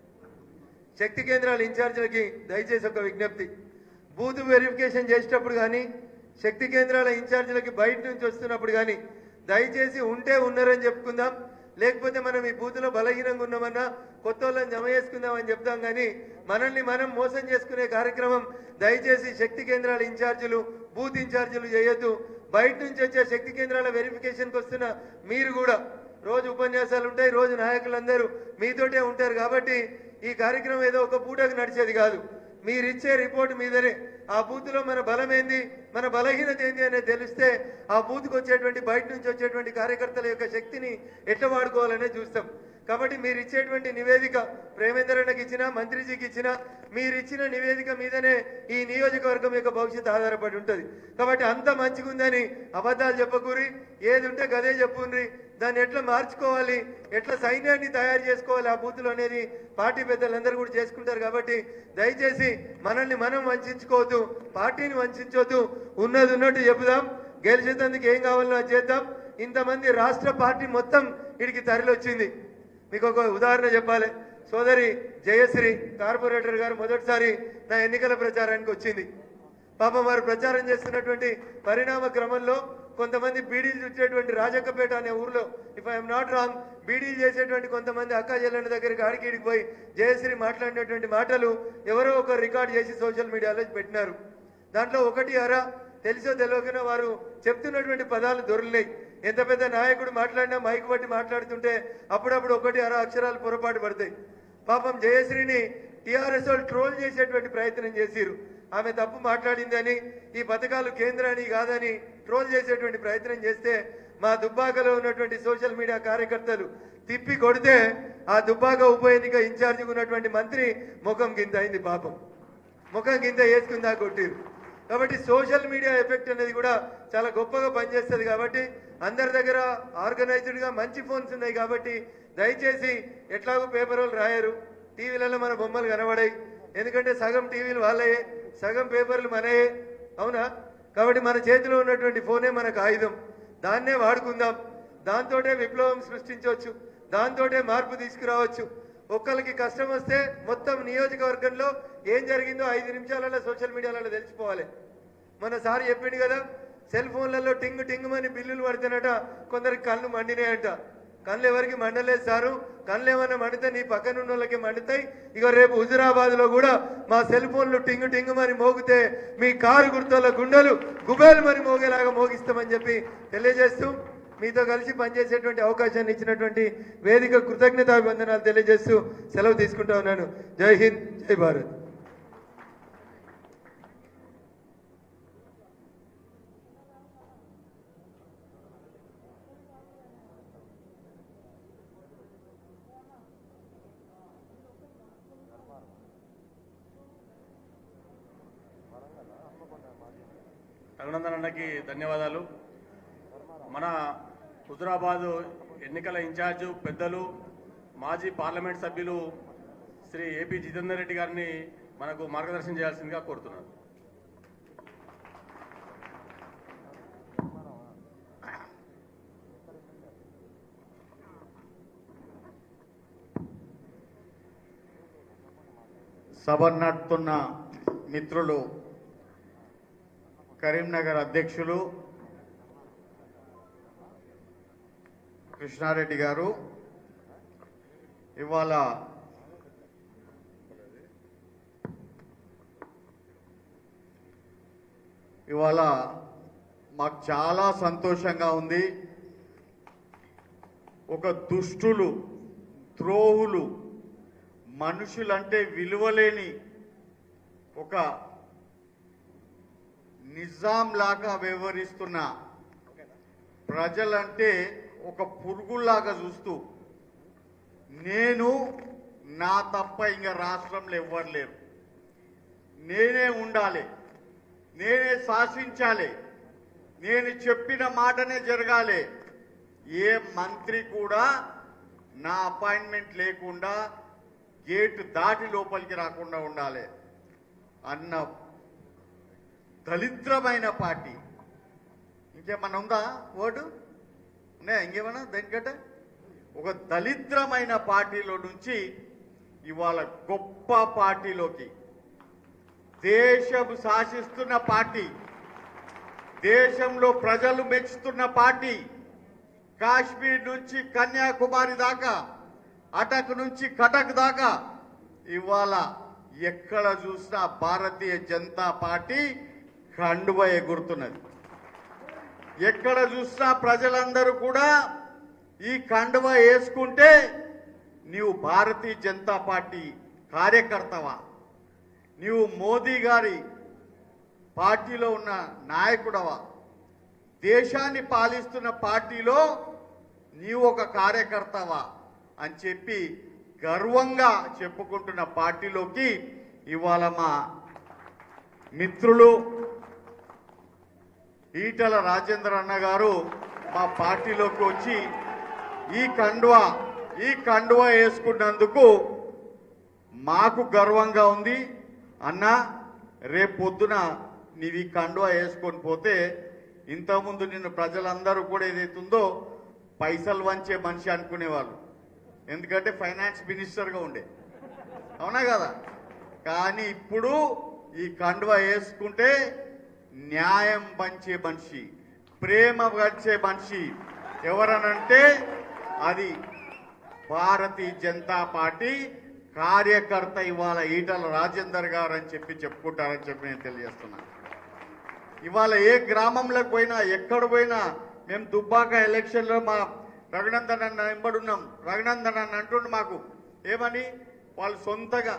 శక్తి కేంద్రాల ఇన్ఛార్జీలకి దయచేసి ఒక విజ్ఞప్తి, బూత్ వెరిఫికేషన్ చేసేటప్పుడు కానీ శక్తి కేంద్రాల ఇన్ఛార్జీలకి బయట నుంచి వస్తున్నప్పుడు కానీ దయచేసి ఉంటే ఉన్నారని చెప్పుకుందాం, లేకపోతే మనం ఈ బూత్లో బలహీనంగా ఉన్నామన్నా కొత్త వాళ్ళని జమ చేసుకుందామని చెప్తాం. కానీ మనల్ని మనం మోసం చేసుకునే కార్యక్రమం దయచేసి శక్తి కేంద్రాల ఇన్ఛార్జీలు బూత్ ఇన్ఛార్జీలు చేయొద్దు. బయట నుంచి వచ్చే శక్తి కేంద్రాల వెరిఫికేషన్కి వస్తున్న మీరు కూడా రోజు ఉపన్యాసాలు ఉంటాయి, రోజు నాయకులందరూ మీతోటే ఉంటారు. కాబట్టి ఈ కార్యక్రమం ఏదో ఒక పూటకు నడిచేది కాదు, మీరిచ్చే రిపోర్ట్ మీదనే ఆ బూత్లో మన బలం ఏంది మన బలహీనత ఏంది అనేది తెలిస్తే ఆ బూత్కి వచ్చేటువంటి బయట నుంచి వచ్చేటువంటి కార్యకర్తల యొక్క శక్తిని ఎట్లా వాడుకోవాలనే చూస్తాం. కాబట్టి మీరు ఇచ్చేటువంటి నివేదిక ప్రేమేందర్ అన్నకి ఇచ్చినా మంత్రిజీకి ఇచ్చినా మీరు ఇచ్చిన నివేదిక మీదనే ఈ నియోజకవర్గం యొక్క భవిష్యత్తు ఆధారపడి ఉంటుంది. కాబట్టి అంత మంచిగుందని అబద్ధాలు చెప్పకూరి, ఏది ఉంటే గదే చెప్పుండ్రి, దాన్ని ఎట్లా మార్చుకోవాలి, ఎట్లా సైన్యాన్ని తయారు చేసుకోవాలి ఆ బూతులు అనేది పార్టీ పెద్దలందరూ కూడా చేసుకుంటారు. కాబట్టి దయచేసి మనల్ని మనం వంచుకోవద్దు, పార్టీని వంచొద్దు, ఉన్నది ఉన్నట్టు చెబుదాం, గెలిచేందుకు ఏం కావాలో అది చేద్దాం. ఇంతమంది రాష్ట్ర పార్టీ మొత్తం ఇడికి తరలివచ్చింది. మీకు ఒక ఉదాహరణ చెప్పాలి, సోదరి జయశ్రీ కార్పొరేటర్ గారు మొదటిసారి నా ఎన్నికల ప్రచారానికి వచ్చింది. పాపం వారు ప్రచారం చేస్తున్నటువంటి పరిణామ క్రమంలో కొంతమంది బీడీలు చుట్టేటువంటి రాజక్కపేట అనే ఊర్లో, ఇఫ్ ఐఎమ్ నాట్ రాంగ్, బీడీలు చేసేటువంటి కొంతమంది అక్క చెల్లెళ్ళ దగ్గరికి ఆడికి పోయి జయశ్రీ మాట్లాడినటువంటి మాటలు ఎవరో ఒకరు రికార్డ్ చేసి సోషల్ మీడియాలో పెట్టినారు. దాంట్లో ఒకటి అరా తెలిసో తెలియకనో వారు చెప్తున్నటువంటి పదాలు దొరలేయి. ఎంత పెద్ద నాయకుడు మాట్లాడినా మైకు బట్టి మాట్లాడుతుంటే అప్పుడప్పుడు ఒకటి అర అక్షరాలు పొరపాటు పడతాయి. పాపం జయశ్రీని టీఆర్ఎస్ వాళ్ళు ట్రోల్ చేసేటువంటి ప్రయత్నం చేసిరు. ఆమె తప్పు మాట్లాడిందని, ఈ పథకాలు కేంద్రాన్ని కాదని ట్రోల్ చేసేటువంటి ప్రయత్నం చేస్తే మా దుబ్బాకలో ఉన్నటువంటి సోషల్ మీడియా కార్యకర్తలు తిప్పి కొడితే ఆ దుబ్బాక ఉప ఎన్నిక ఇన్ఛార్జిగా ఉన్నటువంటి మంత్రి ముఖం కింద అయింది. పాపం ముఖం కింద వేసుకుందా కొట్టిరు. కాబట్టి సోషల్ మీడియా ఎఫెక్ట్ అనేది కూడా చాలా గొప్పగా పనిచేస్తుంది. కాబట్టి అందరి దగ్గర ఆర్గనైజ్డ్గా మంచి ఫోన్స్ ఉన్నాయి. కాబట్టి దయచేసి ఎట్లాగో పేపర్ వాళ్ళు రాయరు, టీవీలలో మన బొమ్మలు కనబడాయి, ఎందుకంటే సగం టీవీలు వాళ్ళయే సగం పేపర్లు మనయే, అవునా? కాబట్టి మన చేతిలో ఉన్నటువంటి ఫోనే మనకు ఆయుధం, దాన్నే వాడుకుందాం, దాంతోటే విప్లవం సృష్టించవచ్చు, దాంతోటే మార్పు తీసుకురావచ్చు. ఒక్కరికి కష్టం వస్తే మొత్తం నియోజకవర్గంలో ఏం జరిగిందో 5 నిమిషాలలో సోషల్ మీడియాలలో తెలిసిపోవాలి. మన సార్ చెప్పిండు కదా, సెల్ ఫోన్లలో టింగ్ టింగుమని బిల్లులు పడితేనట కొందరికి కళ్ళు మండినాయంట. కళ్ళు ఎవరికి మండలేదు సారు, కళ్ళు ఏమన్నా మండితే నీ పక్కన ఉన్న వాళ్ళకి మండుతాయి. ఇక రేపు హుజురాబాద్ లో కూడా మా సెల్ ఫోన్లు టింగు టింగుమని మోగితే మీ కారు గుర్తుల గుండెలు గుబేలు మరి మోగేలాగా మోగిస్తామని చెప్పి తెలియజేస్తూ, మీతో కలిసి పనిచేసేటువంటి అవకాశాన్ని ఇచ్చినటువంటి వేదిక కృతజ్ఞతాభివందనాలు తెలియజేస్తూ సెలవు తీసుకుంటా ఉన్నాను. జై హింద్, జై భారత్. రఘునందన్ అన్నకి ధన్యవాదాలు. మన హుజురాబాదు ఎన్నికల ఇన్ఛార్జు పెద్దలు మాజీ పార్లమెంట్ సభ్యులు శ్రీ ఏపీ జితేందర్ రెడ్డి గారిని మనకు మార్గదర్శనం చేయాల్సిందిగా కోరుతున్నాను. సభ నడుతున్న మిత్రులు, కరీంనగర్ అధ్యక్షులు కృష్ణారెడ్డి గారు, ఇవాళ మాకు చాలా సంతోషంగా ఉంది. ఒక దుష్టులు, ద్రోహులు, మనుషులంటే విలువలేని ఒక నిజాం లాగా వ్యవహరిస్తున్న ప్రజలంటే ఒక పురుగులాగా చూస్తూ నేను నా తప్ప ఇంకా రాష్ట్రంలో ఎవ్వరు లేరు, నేనే ఉండాలి, నేనే శాసించాలి, నేను చెప్పిన మాటనే జరగాలి, ఏ మంత్రి కూడా నా అపాయింట్మెంట్ లేకుండా గేటు దాటి లోపలికి రాకుండా ఉండాలి అన్న దళిద్రమైన పార్టీ. ఇంకేమన్నా ఉందా ఓటు ఉన్నాయా? ఇంకేమన్నా దానికంటే ఒక దళిద్రమైన పార్టీలో నుంచి ఇవాళ గొప్ప పార్టీలోకి, దేశం శాసిస్తున్న పార్టీ, దేశంలో ప్రజలు మెచ్చుతున్న పార్టీ, కాశ్మీర్ నుంచి కన్యాకుమారి దాకా, అటక్ నుంచి కటక్ దాకా ఇవాళ ఎక్కడ చూసినా భారతీయ జనతా పార్టీ కండువ ఎగురుతున్నది. ఎక్కడ చూసినా ప్రజలందరూ కూడా ఈ కండువ వేసుకుంటే నీవు భారతీయ జనతా పార్టీ కార్యకర్తవా, నీవు మోదీ గారి పార్టీలో ఉన్న నాయకుడవా, దేశాన్ని పాలిస్తున్న పార్టీలో నీవు ఒక కార్యకర్తవా అని చెప్పి గర్వంగా చెప్పుకుంటున్న పార్టీలోకి ఇవాళ మా మిత్రులు ఈటల రాజేందర్ అన్న గారు మా పార్టీలోకి వచ్చి ఈ కండువా వేసుకున్నందుకు మాకు గర్వంగా ఉంది. అన్న రేపు పొద్దున నీవు ఈ కండువా వేసుకొని పోతే ఇంతకుముందు నిన్ను ప్రజలందరూ కూడా ఏదైతుందో పైసలు వంచే మనిషి అనుకునేవాళ్ళు, ఎందుకంటే ఫైనాన్స్ మినిస్టర్గా ఉండే, అవునా కదా? కానీ ఇప్పుడు ఈ కండువా వేసుకుంటే న్యాయం పంచే మనిషి, ప్రేమ పంచే మనిషి ఎవరనంటే అది భారతీయ జనతా పార్టీ కార్యకర్త ఇవాళ ఈటల రాజేందర్ గారు అని చెప్పి చెప్పుకుంటారని చెప్పి నేను తెలియజేస్తున్నాను. ఇవాళ ఏ గ్రామంలోకి పోయినా ఎక్కడ పోయినా మేము దుబ్బాక ఎలక్షన్లో మా రఘునందన్ అన్న వెంబడున్నాం. రఘునందన్ అన్న అంటుండు మాకు ఏమని, వాళ్ళు సొంతగా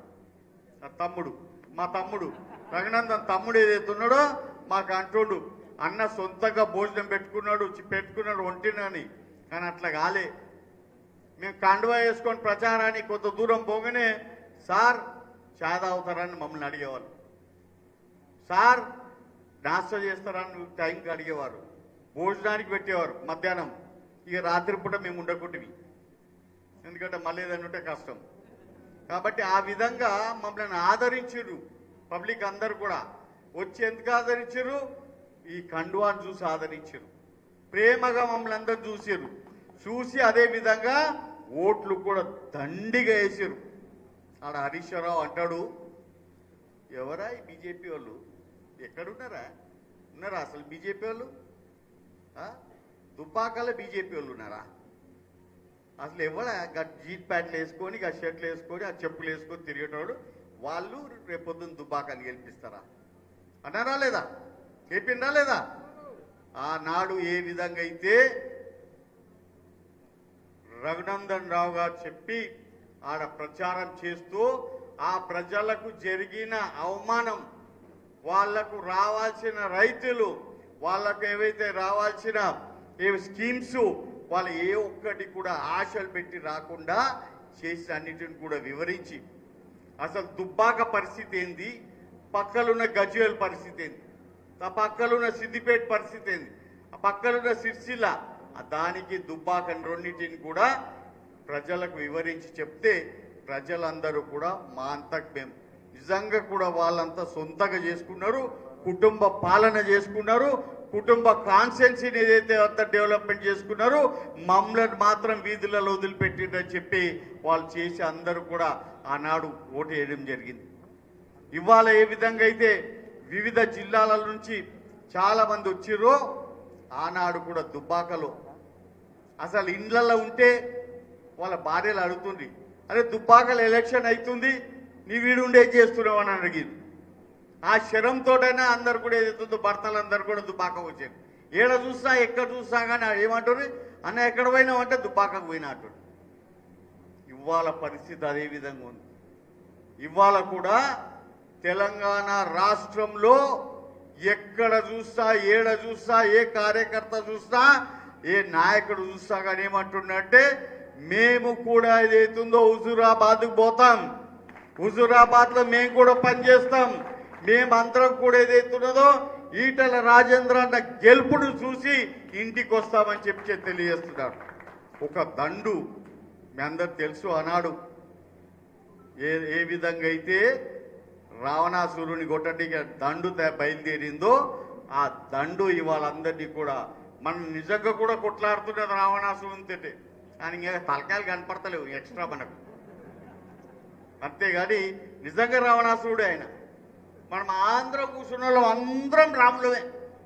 మా తమ్ముడు రఘునందన్ తమ్ముడు ఏదైతున్నాడో మాకు అంటుండు, అన్న సొంతంగా భోజనం పెట్టుకున్నాడు ఒంటినని. కానీ అట్లా కాలే. మేము కండువా వేసుకొని ప్రచారానికి కొంత దూరం పోగానే సార్ చాయ్ తాగుతారని మమ్మల్ని అడిగేవాళ్ళు, సార్ నాస్తా చేస్తారని టైంకి అడిగేవారు, భోజనానికి పెట్టేవారు మధ్యాహ్నం. ఇక రాత్రిపూట మేము ఉండకుండావి, ఎందుకంటే మళ్ళీ ఏదైనా ఉంటే కష్టం. కాబట్టి ఆ విధంగా మమ్మల్ని ఆదరించారు పబ్లిక్ అందరు కూడా. వచ్చి ఎందుకు ఆదరించారు? ఈ కండువాను చూసి ఆదరించారు, ప్రేమగా మమ్మల్ని అందరు చూసి అదే విధంగా ఓట్లు కూడా దండిగా వేసారు. ఆడ హరీశ్వరరావు అంటాడు, ఎవరా ఈ బీజేపీ వాళ్ళు, ఎక్కడున్నారా, ఉన్నారా అసలు బీజేపీ వాళ్ళు? దుబ్బాకలో బీజేపీ వాళ్ళు ఉన్నారా? అసలు ఎవరా జీట్ ప్యాంట్లు వేసుకొని షర్ట్లు వేసుకొని చెప్పులు వేసుకొని తిరిగేటోడు వాళ్ళు రేపొద్దున దుబ్బాకాన్ని గెలిపిస్తారా? అన్నారా లేదా? చెప్పిండ్రా లేదా? ఆనాడు ఏ విధంగా అయితే రఘునందన్ రావు గారు చెప్పి ఆడ ప్రచారం చేస్తూ ఆ ప్రజలకు జరిగిన అవమానం, వాళ్లకు రావాల్సిన రైతులు, వాళ్లకు ఏవైతే రావాల్సిన స్కీమ్స్, వాళ్ళు ఏ ఒక్కటి కూడా ఆశలు పెట్టి రాకుండా చేసి అన్నిటిని కూడా వివరించి అసలు దుబ్బాక పరిస్థితి ఏంది, పక్కలున్న గజ్వేల్ పరిస్థితి ఏంది, ఆ పక్కలున్న సిద్దిపేట పరిస్థితి ఏంది, ఆ పక్కలున్న సిరిసిల్ల, దానికి దుబ్బాక రెండింటిని కూడా ప్రజలకు వివరించి చెప్తే ప్రజలందరూ కూడా మా అంతకు మేము నిజంగా కూడా వాళ్ళంతా సొంతగా చేసుకున్నారు, కుటుంబ పాలన చేసుకున్నారు, కుటుంబ కాన్స్టిట్యున్సీని ఏదైతే అంత డెవలప్మెంట్ చేసుకున్నారు, మమ్మల్ని మాత్రం వీధులలో వదిలిపెట్టిందని చెప్పి వాళ్ళు చేసి అందరూ కూడా ఆనాడు ఓటు వేయడం జరిగింది. ఇవాళ ఏ విధంగా అయితే వివిధ జిల్లాల నుంచి చాలా మంది వచ్చిర్రో ఆనాడు కూడా దుబ్బాకలో అసలు ఇండ్లలో ఉంటే వాళ్ళ భార్యలు అడుగుతుంది, అరే దుబ్బాకలో ఎలక్షన్ అవుతుంది నీ వీడుండే చేస్తున్నావు అని అడిగింది. ఆ శరంతోటైనా అందరు కూడా ఏదైతుందో భర్తలందరూ కూడా దుబ్బాక వచ్చారు. ఏడ చూసినా ఎక్కడ చూసినా కానీ ఏమంటారు, అన్న ఎక్కడ పోయినావు అంటే దుబ్బాకకు పోయినా అంటాడు. ఇవాళ పరిస్థితి అదే విధంగా ఉంది. ఇవాళ కూడా తెలంగాణ రాష్ట్రంలో ఎక్కడ చూస్తా ఏడ చూస్తా ఏ కార్యకర్త చూస్తా ఏ నాయకుడు చూస్తా కానీ ఏమంటున్నట్టే మేము కూడా ఏదైతుందో హుజూరాబాద్కు పోతాం, హుజూరాబాద్లో మేము కూడా పనిచేస్తాం, మేమందరం కూడా ఏదైతున్నదో ఈటల రాజేంద్ర అన్న గెలుపును చూసి ఇంటికి వస్తామని చెప్పి తెలియజేస్తున్నారు. ఒక దండు మీ అందరు తెలుసు అన్నాడు ఏ విధంగా అయితే రావణాసురుని కొట్టడానికి దండు బయలుదేరిందో ఆ దండు ఇవాళ అందరినీ కూడా మనం నిజంగా కూడా కొట్లాడుతున్నది రావణాసురుని తింటే కానీ ఇంకా తలకాయలు కనపడతలేవు ఎక్స్ట్రా మనకు, అంతేగాని నిజంగా రావణాసురుడే ఆయన. మనం ఆంధ్రం కూర్చున్న వాళ్ళం అందరం రాములమే,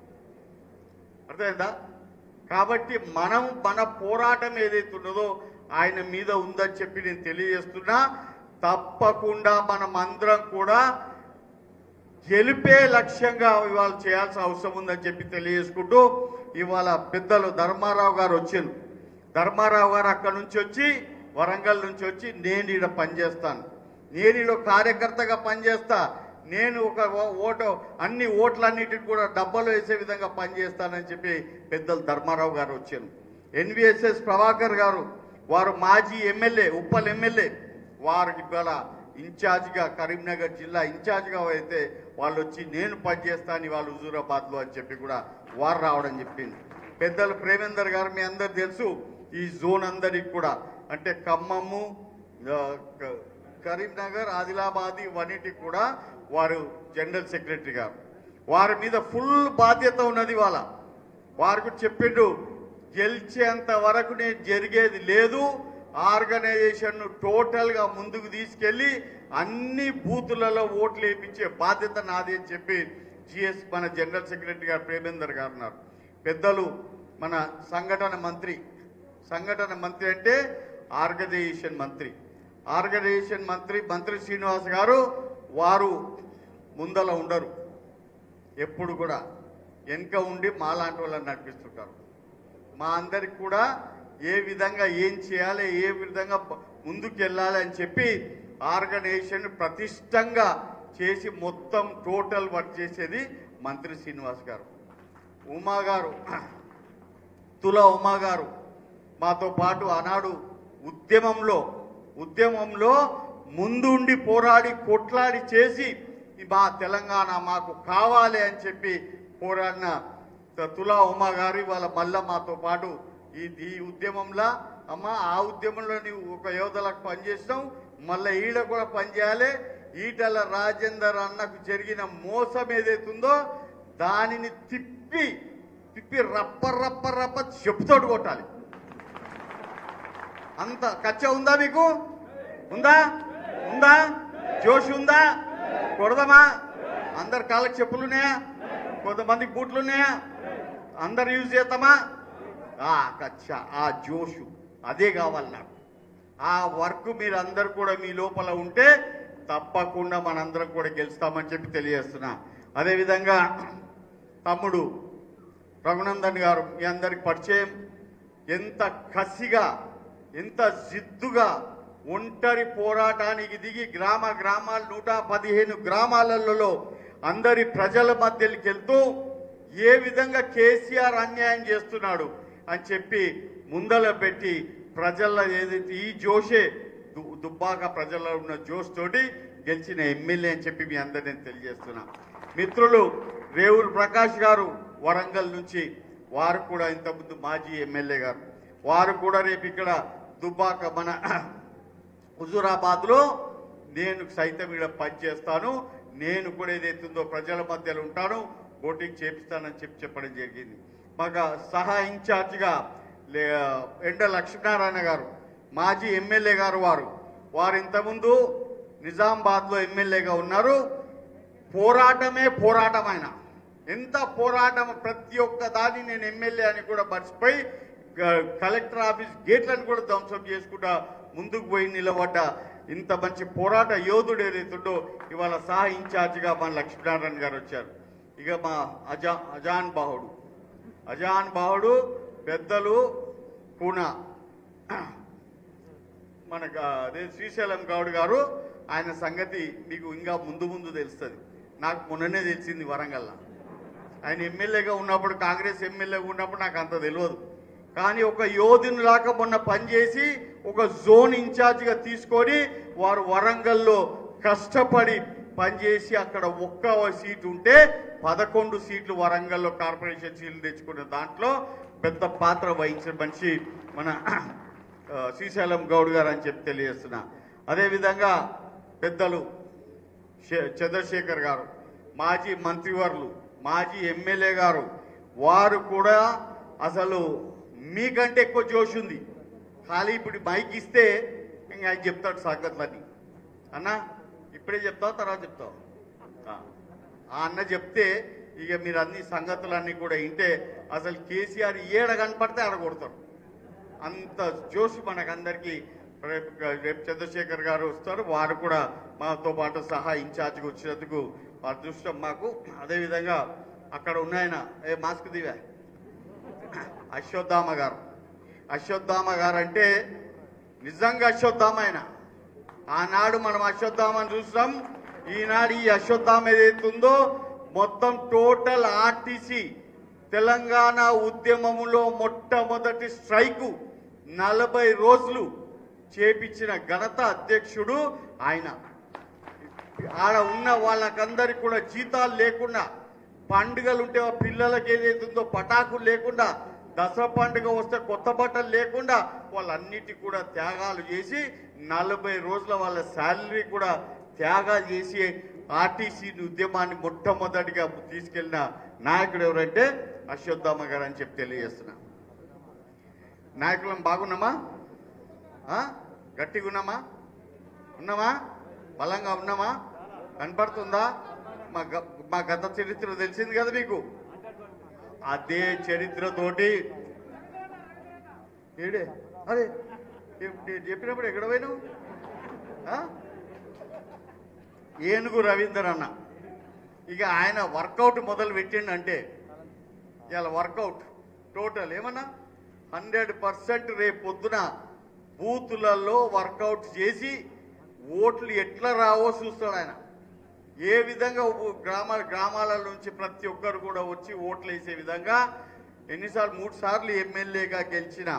అర్థమైందా? కాబట్టి మనం మన పోరాటం ఏదైతే ఉన్నదో ఆయన మీద ఉందని చెప్పి నేను తెలియజేస్తున్నా. తప్పకుండా మనం అందరం కూడా గెలిపే లక్ష్యంగా ఇవాళ చేయాల్సిన అవసరం ఉందని చెప్పి తెలియజేసుకుంటూ ఇవాళ పెద్దలు ధర్మారావు గారు వచ్చారు. ధర్మారావు గారు అక్కడ నుంచి వచ్చి వరంగల్ నుంచి వచ్చి నేను ఈడ పనిచేస్తాను, నేను ఈడ కార్యకర్తగా పనిచేస్తా, నేను ఒక ఓటు అన్ని ఓట్లన్నిటిని కూడా డబ్బాలో వేసే విధంగా పనిచేస్తానని చెప్పి పెద్దలు ధర్మారావు గారు వచ్చారు. ఎన్విఎస్ఎస్ ప్రభాకర్ గారు వారు మాజీ ఎమ్మెల్యే, ఉప్పల్ ఎమ్మెల్యే, వారికి ఇవాళ ఇన్ఛార్జిగా కరీంనగర్ జిల్లా ఇన్ఛార్జిగా అయితే వాళ్ళు వచ్చి నేను పనిచేస్తాను వాళ్ళు హుజూరాబాద్లో అని చెప్పి కూడా వారు రావడం చెప్పింది. పెద్దలు ప్రేమేందర్ గారు మీ అందరు తెలుసు, ఈ జోన్ అందరికి కూడా అంటే ఖమ్మము, కరీంనగర్, ఆదిలాబాద్ ఇవన్నిటికి కూడా వారు జనరల్ సెక్రటరీ గారు, వారి మీద ఫుల్ బాధ్యత ఉన్నది. వారికి చెప్పిండు గెలిచేంత వరకు నేను జరిగేది లేదు, ఆర్గనైజేషన్ టోటల్గా ముందుకు తీసుకెళ్లి అన్ని బూతులలో ఓట్లు వేయించే బాధ్యత నాది అని చెప్పి జిఎస్ మన జనరల్ సెక్రటరీ గారు ప్రేమేందర్ గారు ఉన్నారు. పెద్దలు మన సంఘటన మంత్రి అంటే ఆర్గనైజేషన్ మంత్రి మంత్రి శ్రీనివాస్ గారు వారు ముందల ఉండరు, ఎప్పుడు కూడా వెనుక ఉండి మాలాంటి వాళ్ళని నడిపిస్తుంటారు. మా అందరికి కూడా ఏ విధంగా ఏం చేయాలి, ఏ విధంగా ముందుకు వెళ్ళాలి అని చెప్పి ఆర్గనైజేషన్ ప్రతిష్టంగా చేసి మొత్తం టోటల్ వర్క్ చేసేది మంత్రి శ్రీనివాస్ గారు. ఉమా గారు, తులా ఉమా గారు మాతో పాటు ఆనాడు ఉద్యమంలో ముందుండి పోరాడి కొట్లాడి చేసి మా తెలంగాణ మాకు కావాలి అని చెప్పి పోరాడిన తులా ఉమా గారు వాళ్ళ మళ్ళా మాతో పాటు ఈ ఉద్యమంలో అమ్మ ఆ ఉద్యమంలో నీవు ఒక యోధలకు పనిచేసినావు, మళ్ళీ ఈడ కూడా పనిచేయాలి, ఈటల రాజేందర్ అన్నకు జరిగిన మోసం ఏదైతుందో దానిని తిప్పి రప్ప చెప్పుతోటి కొట్టాలి. అంత కచ్చ ఉందా మీకు? ఉందా జోష్ ఉందా? కొడదామా? అందరు కాళ్ళకి చెప్పులున్నాయా? కొంతమందికి బూట్లున్నాయా? అందరు యూజ్ చేద్దామా? కచ్చ ఆ జోషు అదే కావాలి నాకు. ఆ వర్క్ మీరు అందరు కూడా మీ లోపల ఉంటే తప్పకుండా మనందరం కూడా గెలుస్తామని చెప్పి తెలియజేస్తున్నా. అదేవిధంగా తమ్ముడు రఘునందన్ గారు మీ అందరికి పరిచయం, ఎంత కసిగా ఎంత జిద్దుగా ఒంటరి పోరాటానికి దిగి గ్రామాలు 115 గ్రామాలలో అందరి ప్రజల మధ్యకి వెళ్తూ ఏ విధంగా కేసీఆర్ అన్యాయం చేస్తున్నాడు అని చెప్పి ముందల పెట్టి ప్రజల్లో ఏదైతే ఈ జోషే దుబ్బాక ప్రజల్లో ఉన్న జోష్ తోటి గెలిచిన ఎమ్మెల్యే అని చెప్పి మీ అందరినీ తెలియజేస్తున్నా. మిత్రులు రేవుల్ ప్రకాష్ గారు వరంగల్ నుంచి, వారు కూడా ఇంతకుముందు మాజీ ఎమ్మెల్యే గారు, వారు కూడా రేపు ఇక్కడ దుబ్బాక మన హుజూరాబాద్లో నేను సైతం ఇక్కడ పనిచేస్తాను, నేను కూడా ఏదైతుందో ప్రజల మధ్యలో ఉంటాను, ఓటింగ్ చేపిస్తానని చెప్పడం జరిగింది. మాకు సహా ఇన్ఛార్జిగా ఎండ లక్ష్మీనారాయణ గారు మాజీ ఎమ్మెల్యే గారు, వారు ఇంతకుముందు నిజామాబాద్లో ఎమ్మెల్యేగా ఉన్నారు. పోరాటమైన ఎంత పోరాటం, ప్రతి ఒక్క దాన్ని నేను ఎమ్మెల్యే అని కూడా మర్చిపోయి కలెక్టర్ ఆఫీస్ గేట్లను కూడా ధ్వంసం చేసుకుంటా ముందుకు పోయి నిలబడ్డ ఇంత మంచి పోరాట యోధుడు ఏదైతుండో ఇవాళ సహా ఇన్ఛార్జిగా మన లక్ష్మీనారాయణ గారు వచ్చారు. ఇక మా అజాన్ బాహుడు పెద్దలు కూన మన అదే శ్రీశైలం గౌడ్ గారు, ఆయన సంగతి మీకు ఇంకా ముందు తెలుస్తుంది. నాకు మొన్ననే తెలిసింది వరంగల్. ఆయన ఎమ్మెల్యేగా ఉన్నప్పుడు, కాంగ్రెస్ ఎమ్మెల్యేగా ఉన్నప్పుడు నాకు అంత తెలియదు. కానీ ఒక యోధునిలాగా మొన్న పనిచేసి ఒక జోన్ ఇన్ఛార్జిగా తీసుకొని వారు వరంగల్లో కష్టపడి పనిచేసి అక్కడ ఒక్క సీటు ఉంటే 11 సీట్లు వరంగల్లో కార్పొరేషన్ సీట్లు తెచ్చుకున్న దాంట్లో పెద్ద పాత్ర వహించిన మనిషి మన శ్రీశైలం గౌడ్ గారు అని చెప్పి తెలియజేస్తున్నా. అదేవిధంగా పెద్దలు చంద్రశేఖర్ గారు, మాజీ మంత్రివర్యులు, మాజీ ఎమ్మెల్యే గారు, వారు కూడా అసలు మీకంటే ఎక్కువ జోష్ ఉంది. ఖాళీ ఇప్పుడు మైక్ ఇస్తే ఇంకా ఆయన చెప్తాడు సంగతులన్నీ. అన్న ఇప్పుడే చెప్తావు, తర్వాత చెప్తావు. ఆ అన్న చెప్తే ఇక మీరు అన్ని సంగతులన్నీ కూడా వింటే అసలు కేసీఆర్ ఏడ కనపడితే ఆడ కొడతారు. అంత జోష్ మనకందరికీ. రేపు చంద్రశేఖర్ గారు వస్తారు, వారు కూడా మాతో పాటు సహా ఇన్ఛార్జ్గా వచ్చినందుకు అదృష్టం మాకు. అదేవిధంగా అక్కడ ఉన్నాయన మాస్క్ దివా అశ్వత్థామ గారు. అశ్వత్థామ గారు అంటే నిజంగా అశ్వత్థామ ఆయన. ఆనాడు మనం అశ్వత్థామని చూసాం. ఈనాడు ఈ అశ్వత్థామ ఏదైతుందో మొత్తం టోటల్ ఆర్టీసీ తెలంగాణ ఉద్యమంలో మొట్టమొదటి స్ట్రైకు 40 రోజులు చేపించిన ఘనత అధ్యక్షుడు ఆయన. ఆడ ఉన్న వాళ్ళకందరికి కూడా జీతాలు లేకుండా, పండుగలు ఉంటే పిల్లలకి ఏదైతుందో పటాకులు లేకుండా, దసరా పండుగ వస్తే కొత్త బట్టలు లేకుండా వాళ్ళన్నిటి కూడా త్యాగాలు చేసి 40 రోజుల వాళ్ళ శాలరీ కూడా త్యాగాలు చేసి ఆర్టీసీ ఉద్యమాన్ని మొట్టమొదటిగా తీసుకెళ్లిన నాయకుడు ఎవరంటే అశ్వత్థామ గారు అని చెప్పి తెలియజేస్తున్నా. నాయకులం బాగున్నామా? గట్టిగా ఉన్నామా? బలంగా ఉన్నామా? కనపడుతుందా? మా గత చరిత్ర తెలిసింది కదా మీకు. అదే చరిత్రతోటి ఏడే అదే చెప్పినప్పుడు ఎక్కడ పోయినావు? ఏనుగు రవీందర్ అన్న ఇక ఆయన వర్కౌట్ మొదలు పెట్టిండంటే ఇలా వర్కౌట్ టోటల్ ఏమన్నా 100% రేపు పొద్దున బూతులలో వర్కౌట్ చేసి ఓట్లు ఎట్లా రావో చూస్తాడు ఆయన. ఏ విధంగా గ్రామాల నుంచి ప్రతి ఒక్కరు కూడా వచ్చి ఓట్లు వేసే విధంగా ఎన్నిసార్లు 3 సార్లు ఎమ్మెల్యేగా గెలిచిన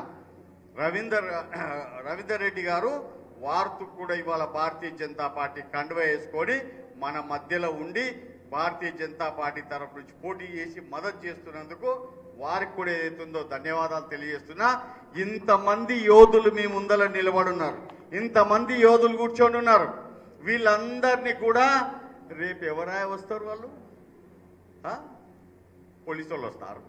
రవీందర్ రెడ్డి గారు వారితో కూడా ఇవాళ భారతీయ జనతా పార్టీ కండువా వేసుకొని మన మధ్యలో ఉండి భారతీయ జనతా పార్టీ తరఫు నుంచి పోటీ చేసి మద్దతు చేస్తున్నందుకు వారికి కూడా ఏదైతుందో ధన్యవాదాలు తెలియజేస్తున్నా. ఇంతమంది యోధులు మీ ముందర నిలబడున్నారు, ఇంతమంది యోధులు కూర్చొని ఉన్నారు. వీళ్ళందరినీ కూడా రేపు ఎవరా వస్తారు? వాళ్ళు పోలీసు వాళ్ళు వస్తారు,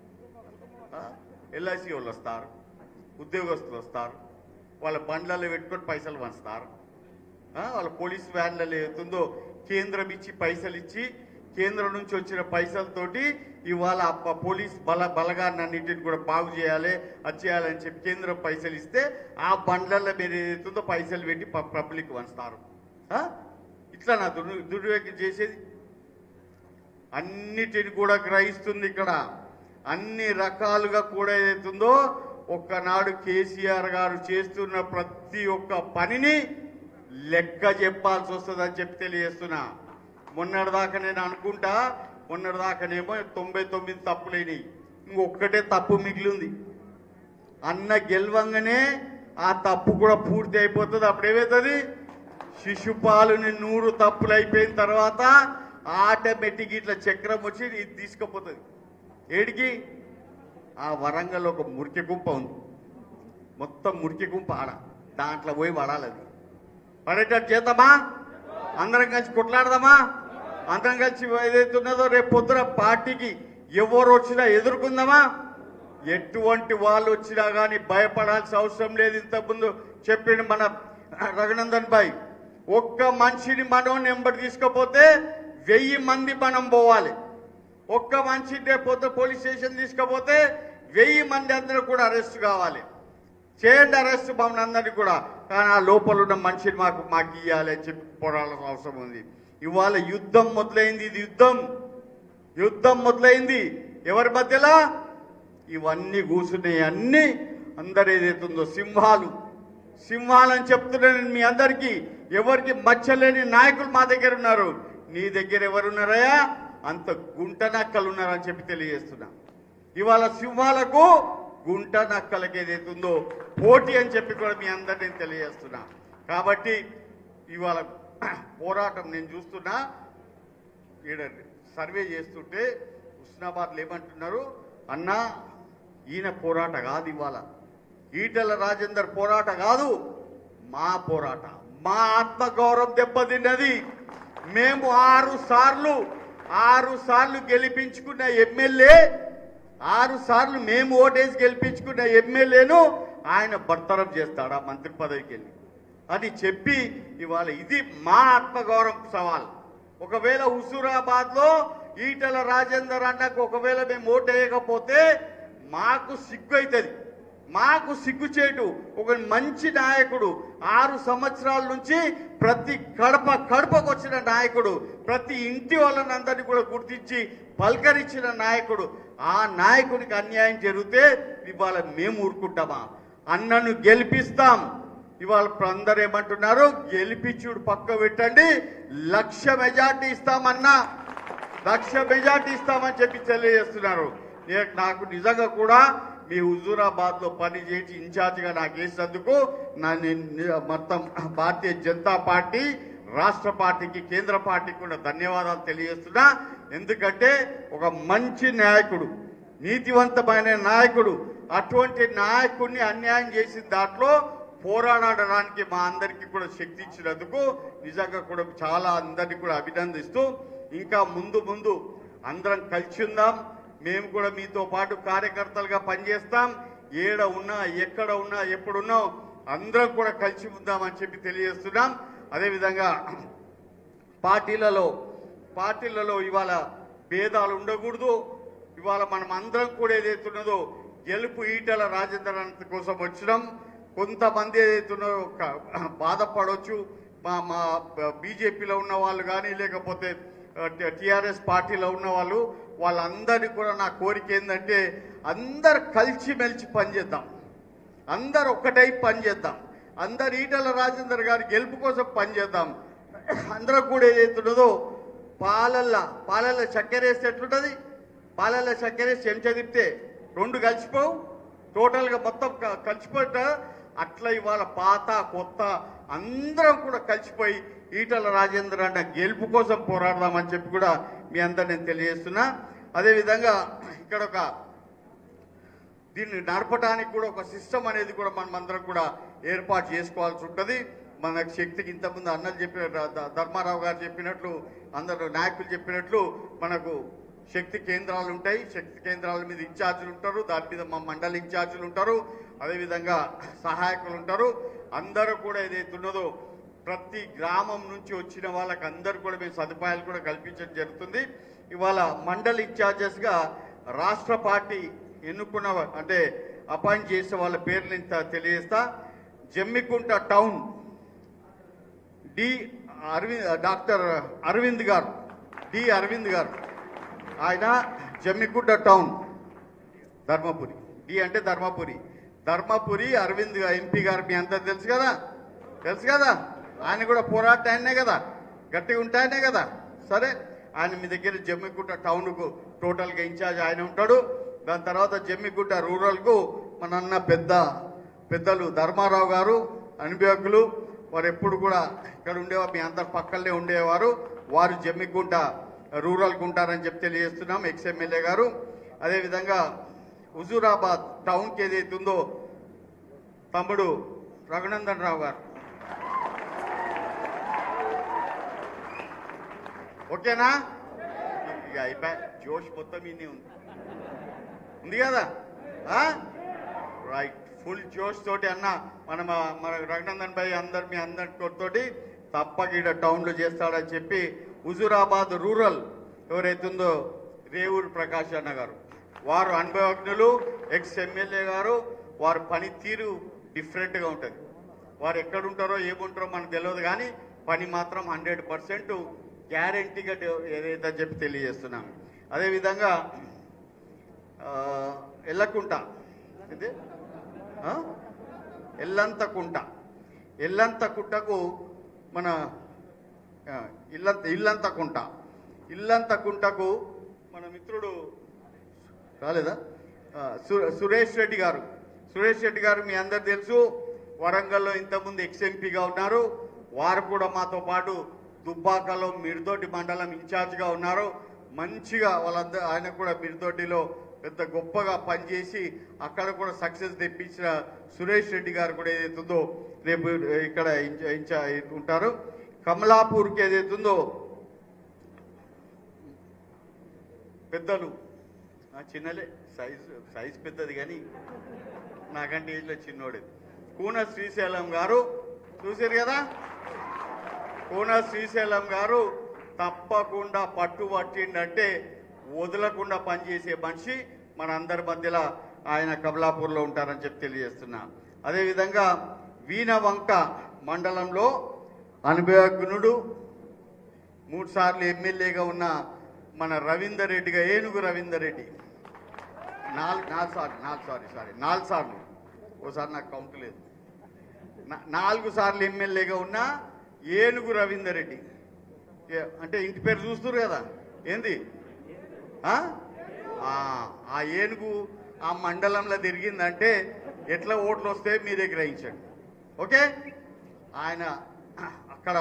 ఎల్ఐసి వాళ్ళు వస్తారు, ఉద్యోగస్తులు వస్తారు, వాళ్ళ బండ్లలో పెట్టుకొని పైసలు పంచుతారు. వాళ్ళ పోలీస్ వ్యాన్లలో ఏతుందో కేంద్రం ఇచ్చి పైసలు ఇచ్చి, కేంద్రం నుంచి వచ్చిన పైసలతోటి ఇవాళ పోలీస్ బలగాన్ని అన్నింటిని కూడా బాగు చేయాలి, అది చేయాలని చెప్పి కేంద్రం పైసలు ఇస్తే ఆ బండ్లలో మీరు ఏదైతుందో పైసలు పెట్టి పబ్లిక్ పంచుతారు. ఇట్లా నా దుర్వినియోగం చేసేది అన్నిటిని కూడా గ్రహిస్తుంది ఇక్కడ. అన్ని రకాలుగా కూడా ఏదైతుందో ఒక్కనాడు కేసీఆర్ గారు చేస్తున్న ప్రతి ఒక్క పనిని లెక్క చెప్పాల్సి వస్తుందని చెప్పి తెలియజేస్తున్నా. మొన్నటిదాకా నేను అనుకుంటా, మొన్నటిదాకానేమో 99 తప్పులేనివి, ఇంకొక్కటే తప్పు మిగిలింది. అన్న గెలవంగానే ఆ తప్పు కూడా పూర్తి అయిపోతుంది. అప్పుడేమవుతుంది? శిశుపాలుని 100 తప్పులు అయిపోయిన తర్వాత ఆటోమేటిక్ ఇట్లా చక్రం వచ్చి ఇది తీసుకుపోతుంది. ఏడికి? ఆ వరంగల్ ఒక మురికి గుంప ఉంది, మొత్తం మురికి గుంప ఆడ, దాంట్లో పోయి పడాలి. అది పడేటట్టు చేద్దామా? అందరం కలిసి కొట్లాడదామా? అందరం కలిసి ఏదైతున్నదో రేపు పొద్దున పార్టీకి ఎవరు వచ్చినా ఎదుర్కొందామా? ఎటువంటి వాళ్ళు వచ్చినా కానీ భయపడాల్సిన అవసరం లేదు. ఇంతకుముందు చెప్పిండు మన రఘునందన్ భాయ్, ఒక్క మనిషిని మనం నెంబర్ తీసుకపోతే 1000 మంది మనం పోవాలి. ఒక్క మనిషి రేపు పోలీస్ స్టేషన్ తీసుకపోతే 1000 మంది అందరూ కూడా అరెస్ట్ కావాలి. చేయండి అరెస్ట్ మమ్మల్ని అందరినీ కూడా, కానీ ఆ లోపల ఉన్న మనిషిని మాకు ఇవ్వాలి అని చెప్పి పోరాడాల్సిన అవసరం ఉంది. ఇవాళ యుద్ధం మొదలైంది. ఇది యుద్ధం మొదలైంది. ఎవరి మధ్యలో? ఇవన్నీ కూర్చున్నాయి. అన్ని అందరు ఏదైతుందో సింహాలని చెప్తున్నాను మీ అందరికీ. ఎవరికి మచ్చలేని నాయకులు మా దగ్గర ఉన్నారు. నీ దగ్గర ఎవరున్నారయ్యా? అంత గుంట నక్కలు ఉన్నారని చెప్పి తెలియజేస్తున్నా. ఇవాళ సింహాలకు గుంట నక్కలకి ఏదైతుందో పోటీ అని చెప్పి కూడా మీ అందరినీ నేను తెలియజేస్తున్నా. కాబట్టి ఇవాళ పోరాటం నేను చూస్తున్నా. ఈడ సర్వే చేస్తుంటే హుస్నాబాద్లో ఏమంటున్నారు, అన్నా ఈయన పోరాట కాదు, ఇవాళ ఈటెల రాజేందర్ పోరాట కాదు, మా పోరాట, మా ఆత్మగౌరవం దెబ్బతిన్నది. మేము 6 సార్లు గెలిపించుకున్న ఎమ్మెల్యే, 6 సార్లు మేము ఓటేసి గెలిపించుకున్న ఎమ్మెల్యేను ఆయన బర్తరఫ్ చేస్తాడా మంత్రి పదవికి వెళ్ళి అని చెప్పి ఇవాళ ఇది మా ఆత్మగౌరవం సవాల్. ఒకవేళ హుజూరాబాద్లో ఈటెల రాజేందర్ అన్నకు ఒకవేళ మేము ఓటు వేయకపోతే మాకు సిగ్గు అవుతుంది, మాకు సిగ్గుచేటు. ఒక మంచి నాయకుడు 6 సంవత్సరాల నుంచి ప్రతి కడపకు వచ్చిన నాయకుడు, ప్రతి ఇంటి వాళ్ళనందరినీ కూడా గుర్తించి పలకరించిన నాయకుడు, ఆ నాయకుడికి అన్యాయం జరిగితే ఇవాళ మేము ఊరుకుంటామా? అన్నను గెలిపిస్తాం. ఇవాళ అందరూ ఏమంటున్నారు, గెలిపించుడు పక్క పెట్టండి, 1,00,000 మెజార్టీ ఇస్తామన్నా, 1,00,000 మెజార్టీ ఇస్తామని చెప్పి తెలియజేస్తున్నారు. నాకు నిజంగా కూడా మీ హుజూరాబాద్లో పనిచేసి ఇన్ఛార్జిగా నాకు వేసినందుకు మొత్తం భారతీయ జనతా పార్టీ రాష్ట్ర పార్టీకి కేంద్ర పార్టీకి కూడా ధన్యవాదాలు తెలియజేస్తున్నా. ఎందుకంటే ఒక మంచి నాయకుడు, నీతివంతమైన నాయకుడు, అటువంటి నాయకుడిని అన్యాయం చేసిన దాంట్లో పోరాడడానికి మా అందరికీ కూడా శక్తి ఇచ్చినందుకు నిజంగా కూడా చాలా అందరినీ కూడా అభినందిస్తూ, ఇంకా ముందు అందరం కలిసి ఉందాం. మేము కూడా మీతో పాటు కార్యకర్తలుగా పనిచేస్తాం. ఏడ ఉన్నా, ఎక్కడ ఉన్నా, ఎప్పుడున్నా అందరం కూడా కలిసి ఉందామని చెప్పి తెలియజేస్తున్నాం. అదేవిధంగా పార్టీలలో ఇవాళ భేదాలు ఉండకూడదు. ఇవాళ మనం అందరం కూడా ఏదైతున్నదో గెలుపు ఈటెల రాజేందర్ కోసం వచ్చినాం. కొంతమంది ఏదైతున్నారో బాధపడవచ్చు, మా బీజేపీలో ఉన్న వాళ్ళు కానీ లేకపోతే టీఆర్ఎస్ పార్టీలో ఉన్న వాళ్ళందరినీ కూడా నా కోరిక ఏంటంటే అందరు కలిసిమెలిసి పనిచేద్దాం, అందరు ఒక్కటై పనిచేద్దాం, అందరు ఈటెల రాజేందర్ గారి గెలుపు కోసం పనిచేద్దాం. అందరం కూడా ఏదైతున్నదో పాలల్లో చక్కెర వేస్తే ఎట్లుంటుంది, పాలల్లో చక్కెర వేసి చెంచా తిప్పితే 2 కలిసిపోవు, టోటల్గా మొత్తం కలిసిపోట. అట్లా ఇవాళ పాత కొత్త అందరం కూడా కలిసిపోయి ఈటెల రాజేందర్ అన్న గెలుపు కోసం పోరాడదామని చెప్పి కూడా మీ అందరు నేను తెలియజేస్తున్నా. అదేవిధంగా ఇక్కడ దీన్ని నడపడానికి కూడా ఒక సిస్టమ్ అనేది కూడా మనం అందరం కూడా ఏర్పాటు చేసుకోవాల్సి ఉంటుంది. మనకు శక్తికి ఇంతకుముందు అన్నలు చెప్పిన ధర్మారావు గారు చెప్పినట్లు, అందరూ నాయకులు చెప్పినట్లు మనకు శక్తి కేంద్రాలు ఉంటాయి. శక్తి కేంద్రాల మీద ఇన్ఛార్జీలు ఉంటారు, దాని మీద మా మండలి ఇన్ఛార్జీలు ఉంటారు, అదేవిధంగా సహాయకులు ఉంటారు. అందరూ కూడా ఏదైతున్నదో ప్రతి గ్రామం నుంచి వచ్చిన వాళ్ళకి అందరూ కూడా మేము సదుపాయాలు కూడా కల్పించడం జరుగుతుంది. ఇవాళ మండలి ఇన్ఛార్జెస్గా రాష్ట్ర పార్టీ ఎన్నుకున్న అంటే అపాయింట్ చేసే వాళ్ళ పేర్లు తెలియజేస్తా. జమ్మికుంట టౌన్ డాక్టర్ అరవింద్ గారు, అరవింద్ గారు, ఆయన జమ్మికుంట టౌన్ ధర్మపురి, అంటే ధర్మపురి అరవింద్ ఎంపీ గారు మీ అందరు తెలుసు కదా. ఆయన కూడా పోరాటాయనే కదా, గట్టిగా ఉంటాయనే కదా. సరే, ఆయన మీ దగ్గర జమ్మికుంట టౌన్కు టోటల్గా ఇన్ఛార్జ్ ఆయన ఉంటాడు. దాని తర్వాత జమ్మికుంట రూరల్కు మన అన్న పెద్దలు ధర్మారావు గారు అనుభవకులు, వారు ఎప్పుడు కూడా ఇక్కడ ఉండేవారు, మీ అందరు పక్కనే ఉండేవారు. వారు జమ్మికుంట రూరల్కి ఉంటారని చెప్పి తెలియజేస్తున్నాం, ఎక్స్ఎమ్మెల్యే గారు. అదేవిధంగా హుజూరాబాద్ టౌన్కి ఏదైతే ఉందో తమ్ముడు రఘునందన్ రావు గారు, ఓకేనా? ఇక అయిపోయి జోష్ మొత్తం ఇన్ని ఉంది కదా, రైట్. ఫుల్ జోష్ తోటి అన్న మన రఘునందన్ భాయ్ మీ అందరితోటి తప్పక ఈడ టౌన్లో చేస్తాడని చెప్పి హుజూరాబాద్ రూరల్ ఎవరైతుందో రేవూరు ప్రకాష్ అన్న గారు, వారు అనుభవజ్ఞులు, ఎక్స్ఎమ్మెల్యే గారు. వారి పనితీరు డిఫరెంట్గా ఉంటుంది. వారు ఎక్కడుంటారో ఏముంటారో మనకు తెలియదు, కానీ పని మాత్రం 100% గ్యారంటీగా ఏదైతే చెప్పి తెలియజేస్తున్నాం. అదేవిధంగా ఎల్లంతకుంటకు మన ఇల్లంతకుంట ఇల్లంత కుంటకు మన మిత్రుడు రాలేదా సురేష్ రెడ్డి గారు మీ అందరు తెలుసు, వరంగల్లో ఇంతకుముందు ఎక్స్ఎంపీగా ఉన్నారు. వారు కూడా మాతో పాటు దుబ్బాకలో మిర్దోటి మండలం ఇన్ఛార్జ్గా ఉన్నారు. మంచిగా వాళ్ళందరూ, ఆయన కూడా మిర్దోటిలో పెద్ద గొప్పగా పనిచేసి అక్కడ కూడా సక్సెస్ తెప్పించిన సురేష్ రెడ్డి గారు కూడా ఏదైతుందో రేపు ఇక్కడ ఉంటారు. కమలాపూర్కి ఏదైతుందో పెద్దలు, చిన్నలే, సైజు పెద్దది కానీ నాకంటే ఏజ్లో చిన్నోడే, కూన శ్రీశైలం గారు చూశారు కదా. కూన శ్రీశైలం గారు తప్పకుండా పట్టుబట్టిండంటే వదలకుండా పనిచేసే మనిషి. మన అందరి మధ్యలో ఆయన కమలాపూర్లో ఉంటారని చెప్పి తెలియజేస్తున్నా. అదేవిధంగా వీణవంక మండలంలో అనుభవజ్ఞుడు, 3 సార్లు ఎమ్మెల్యేగా ఉన్న మన రవీందర్ రెడ్డిగా, ఏనుగు రవీందర్ రెడ్డి, 4 సార్లు, ఓసారి నాకు కౌంట్ లేదు, 4 సార్లు ఎమ్మెల్యేగా ఉన్న ఏనుగు రవీందర్ రెడ్డి. అంటే ఇంటి పేరు చూస్తున్నారు కదా, ఏంది ఆ ఏనుగు ఆ మండలంలో తిరిగిందంటే ఎట్లా ఓట్లు వస్తే మీరే గ్రహించండి. ఓకే, ఆయన అక్కడ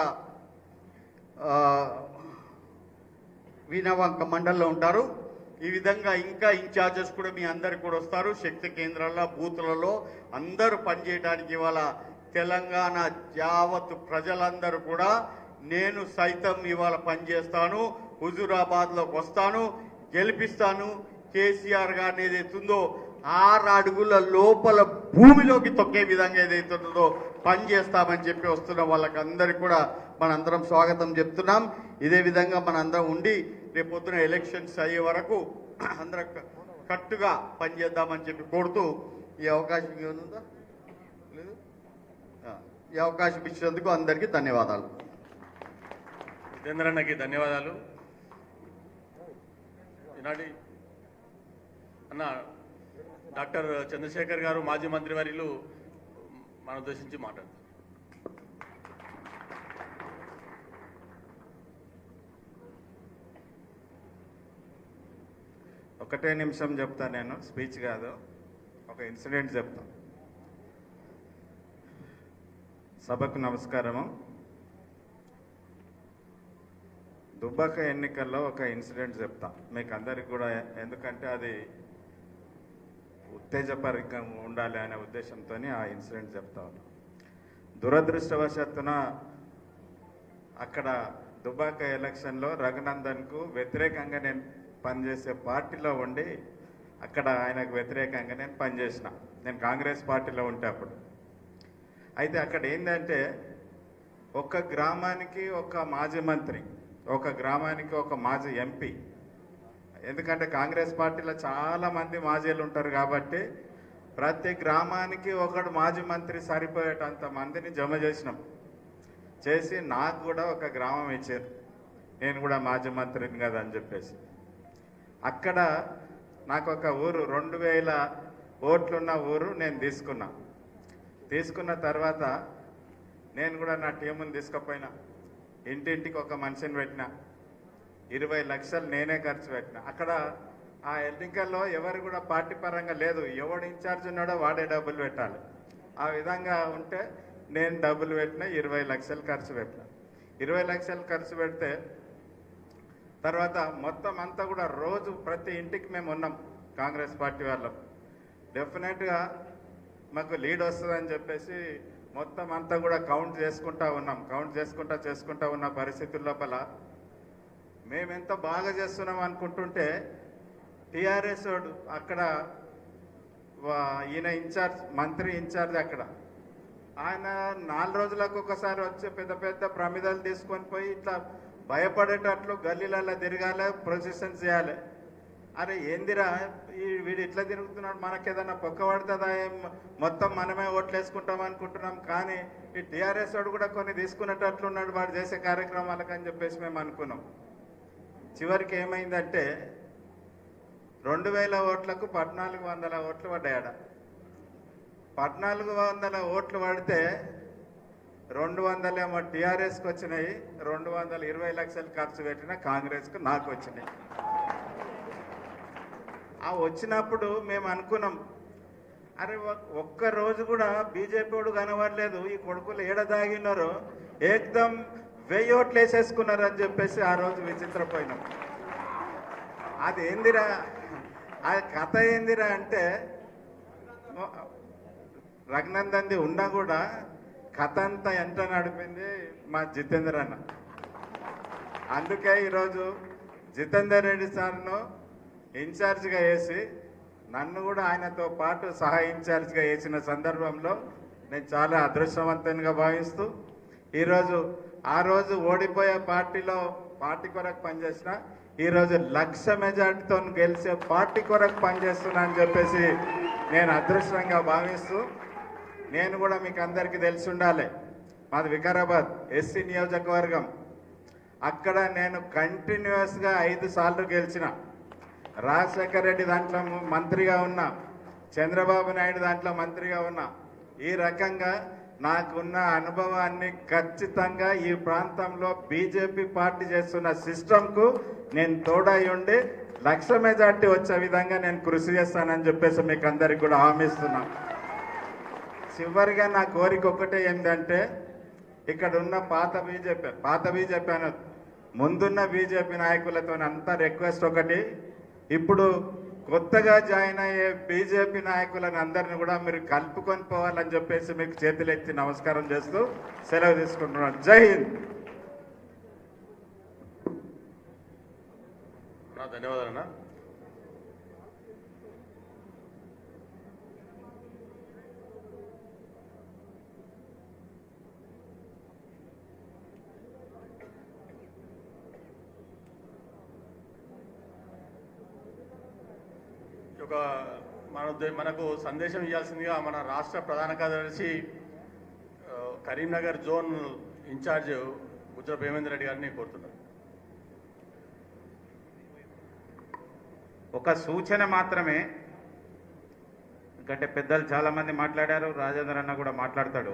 వీణవంక మండలంలో ఉంటారు. ఈ విధంగా ఇంకా ఇన్ఛార్జెస్ కూడా మీ అందరికి కూడా వస్తారు. శక్తి కేంద్రాల్లో, బూతులలో అందరూ పనిచేయడానికి ఇవాళ తెలంగాణ యావత్ ప్రజలందరూ కూడా నేను సైతం ఇవాళ పనిచేస్తాను, హుజూరాబాద్లోకి వస్తాను, గెలిపిస్తాను. కేసీఆర్ గారిని ఏదైతుందో 6 అడుగుల లోపల భూమిలోకి తొక్కే విధంగా ఏదైతుందో పనిచేస్తామని చెప్పి వస్తున్న వాళ్ళకందరికీ కూడా మనందరం స్వాగతం చెప్తున్నాం. ఇదే విధంగా మనందరం ఉండి రేపు పొద్దున ఎలక్షన్స్ అయ్యే వరకు అందరం కట్టుగా పనిచేద్దామని చెప్పి కోరుతూ ఈ అవకాశం ఏముందా లేదు, ఈ అవకాశం ఇచ్చినందుకు అందరికీ ధన్యవాదాలు. జితేంద్రన్నకి ధన్యవాదాలు. ఈనాటి అన్న డాక్టర్ చంద్రశేఖర్ గారు మాజీ మంత్రివర్యులు మన ఉద్దేశించి మాట్లాడతారు. ఒకటే నిమిషం చెప్తా, నేను స్పీచ్ కాదు, ఒక ఇన్సిడెంట్ చెప్తా. సభకు నమస్కారము. దుబ్బాక ఎన్నికల్లో ఒక ఇన్సిడెంట్ చెప్తా మీకు అందరికి కూడా, ఎందుకంటే అది ఉత్తేజపరంగా ఉండాలి అనే ఉద్దేశంతో ఆ ఇన్సిడెంట్ చెప్తా ఉన్నాను. దురదృష్టవశాత్తున అక్కడ దుబ్బాక ఎలక్షన్లో రఘునందన్కు వ్యతిరేకంగా నేను పనిచేసే పార్టీలో ఉండి అక్కడ ఆయనకు వ్యతిరేకంగా నేను పనిచేసిన. నేను కాంగ్రెస్ పార్టీలో ఉంటే అప్పుడు. అయితే అక్కడ ఏంటంటే ఒక గ్రామానికి ఒక మాజీ మంత్రి, ఒక గ్రామానికి ఒక మాజీ ఎంపీ. ఎందుకంటే కాంగ్రెస్ పార్టీలో చాలామంది మాజీలు ఉంటారు కాబట్టి ప్రతి గ్రామానికి ఒకడు మాజీ మంత్రి సరిపోయేటంత మందిని జమ చేసినాం. చేసి నాకు కూడా ఒక గ్రామం ఇచ్చారు, నేను కూడా మాజీ మంత్రిని కదా అని చెప్పేసి. అక్కడ నాకు ఒక ఊరు 2000 ఓట్లున్న ఊరు నేను తీసుకున్న తర్వాత నేను కూడా నా టీముని తీసుకుపోయినా, ఇంటింటికి ఒక మనిషిని పెట్టిన, 20 లక్షలు నేనే ఖర్చు పెట్టిన. అక్కడ ఆ ఎన్నికల్లో ఎవరు కూడా పార్టీ పరంగా లేదు, ఎవడు ఇన్ఛార్జ్ ఉన్నాడో వాడే డబ్బులు పెట్టాలి. ఆ విధంగా ఉంటే నేను డబ్బులు పెట్టిన, 20 లక్షలు ఖర్చు పెట్టిన. 20 లక్షలు ఖర్చు పెడితే తర్వాత మొత్తం అంతా కూడా రోజు ప్రతి ఇంటికి మేము ఉన్నాం కాంగ్రెస్ పార్టీ వాళ్ళం. డెఫినెట్గా మాకు లీడ్ వస్తుందని చెప్పేసి మొత్తం అంతా కూడా కౌంట్ చేసుకుంటా ఉన్నాం. కౌంట్ చేసుకుంటా ఉన్న పరిస్థితుల లోపల మేమెంత బాగా చేస్తున్నాం అనుకుంటుంటే టీఆర్ఎస్ వాడు అక్కడ ఈయన మంత్రి ఇన్ఛార్జ్ అక్కడ ఆయన 4 రోజులకు ఒకసారి వచ్చి పెద్ద పెద్ద ప్రమిదాలు తీసుకొని పోయి ఇట్లా భయపడేటట్లు గల్లీలలో తిరగాలి, ప్రొసెషన్ చేయాలి. అరే ఏందిరా వీడు ఇట్లా తిరుగుతున్నాడు, మనకేదన్నా పొక్క పడుతుందా, మొత్తం మనమే ఓట్లు వేసుకుంటాం అనుకుంటున్నాం. కానీ ఈ టీఆర్ఎస్ వాడు కూడా కొన్ని తీసుకునేటట్లున్నాడు వాడు చేసే కార్యక్రమాలకు అని చెప్పేసి మేము అనుకున్నాం. చివరికి ఏమైందంటే 2000 ఓట్లకు 1400 ఓట్లు పడ్డాయట. 1400 ఓట్లు పడితే 200 ఏమో టీఆర్ఎస్కి వచ్చినాయి, 220 లక్షలు ఖర్చు పెట్టిన కాంగ్రెస్కు నాకు వచ్చినాయి. ఆ వచ్చినప్పుడు మేము అనుకున్నాం, అరే ఒక్క రోజు కూడా బీజేపీ వాడు కనబడలేదు, ఈ కొడుకులు ఏడ దాగినారో ఏకదం 1000 ఓట్లు వేసేసుకున్నారు అని చెప్పేసి ఆ రోజు విచిత్రపోయినాం. అది ఏందిరా, ఆ కథ ఏందిరా అంటే రఘునందన్ది ఉన్నా కూడా కథ అంతా ఎంత నడిపింది మా జితేందర్ అన్న. అందుకే ఈరోజు జితేందర్ రెడ్డి సార్ను ఇన్ఛార్జిగా వేసి నన్ను కూడా ఆయనతో పాటు సహా ఇన్ఛార్జిగా వేసిన సందర్భంలో నేను చాలా అదృష్టవంతంగా భావిస్తూ ఈరోజు ఆ రోజు ఓడిపోయే పార్టీ కొరకు పనిచేసిన ఈరోజు 1,00,000 మెజార్టీతో గెలిచే పార్టీ కొరకు పనిచేస్తున్నా అని చెప్పేసి నేను అదృష్టంగా భావిస్తూ, నేను కూడా మీకు అందరికీ తెలిసి ఉండాలి, మాది వికారాబాద్ ఎస్సీ నియోజకవర్గం. అక్కడ నేను కంటిన్యూస్గా 5 సార్లు గెలిచిన. రాజశేఖర్ రెడ్డి దాంట్లో మంత్రిగా ఉన్నా, చంద్రబాబు నాయుడు దాంట్లో మంత్రిగా ఉన్నా. ఈ రకంగా నాకున్న అనుభవాన్ని ఖచ్చితంగా ఈ ప్రాంతంలో బీజేపీ పార్టీ చేస్తున్న సిస్టంకు నేను తోడై ఉండి 1,00,000 మెజార్టీ వచ్చే విధంగా నేను కృషి చేస్తానని చెప్పేసి మీకు అందరికి కూడా హామీ ఇస్తున్నా. చివరిగా నా కోరిక ఒకటే ఏంటంటే, ఇక్కడ ఉన్న పాత బీజేపీ అన్న ముందున్న బీజేపీ నాయకులతో అంతా రిక్వెస్ట్ ఒకటి, ఇప్పుడు కొత్తగా జాయిన్ అయ్యే బీజేపీ నాయకులను అందరిని కూడా మీరు కలుపుకొని పోవాలని చెప్పేసి మీకు చేతులెత్తి నమస్కారం చేస్తూ సెలవు తీసుకుంటున్నాను. జై హింద్. ధన్యవాదాలన్నా. మనకు సందేశం ఇవ్వాల్సిందిగా మన రాష్ట్ర ప్రధాన కార్యదర్శి కరీంనగర్ జోన్ ఇన్ఛార్జ్ గుజ్జల ప్రేమేందర్ రెడ్డి గారిని కోరుతున్నారు. ఒక సూచన మాత్రమే, ఎందుకంటే పెద్దలు చాలామంది మాట్లాడారు, రాజేందర్ అన్న కూడా మాట్లాడతాడు.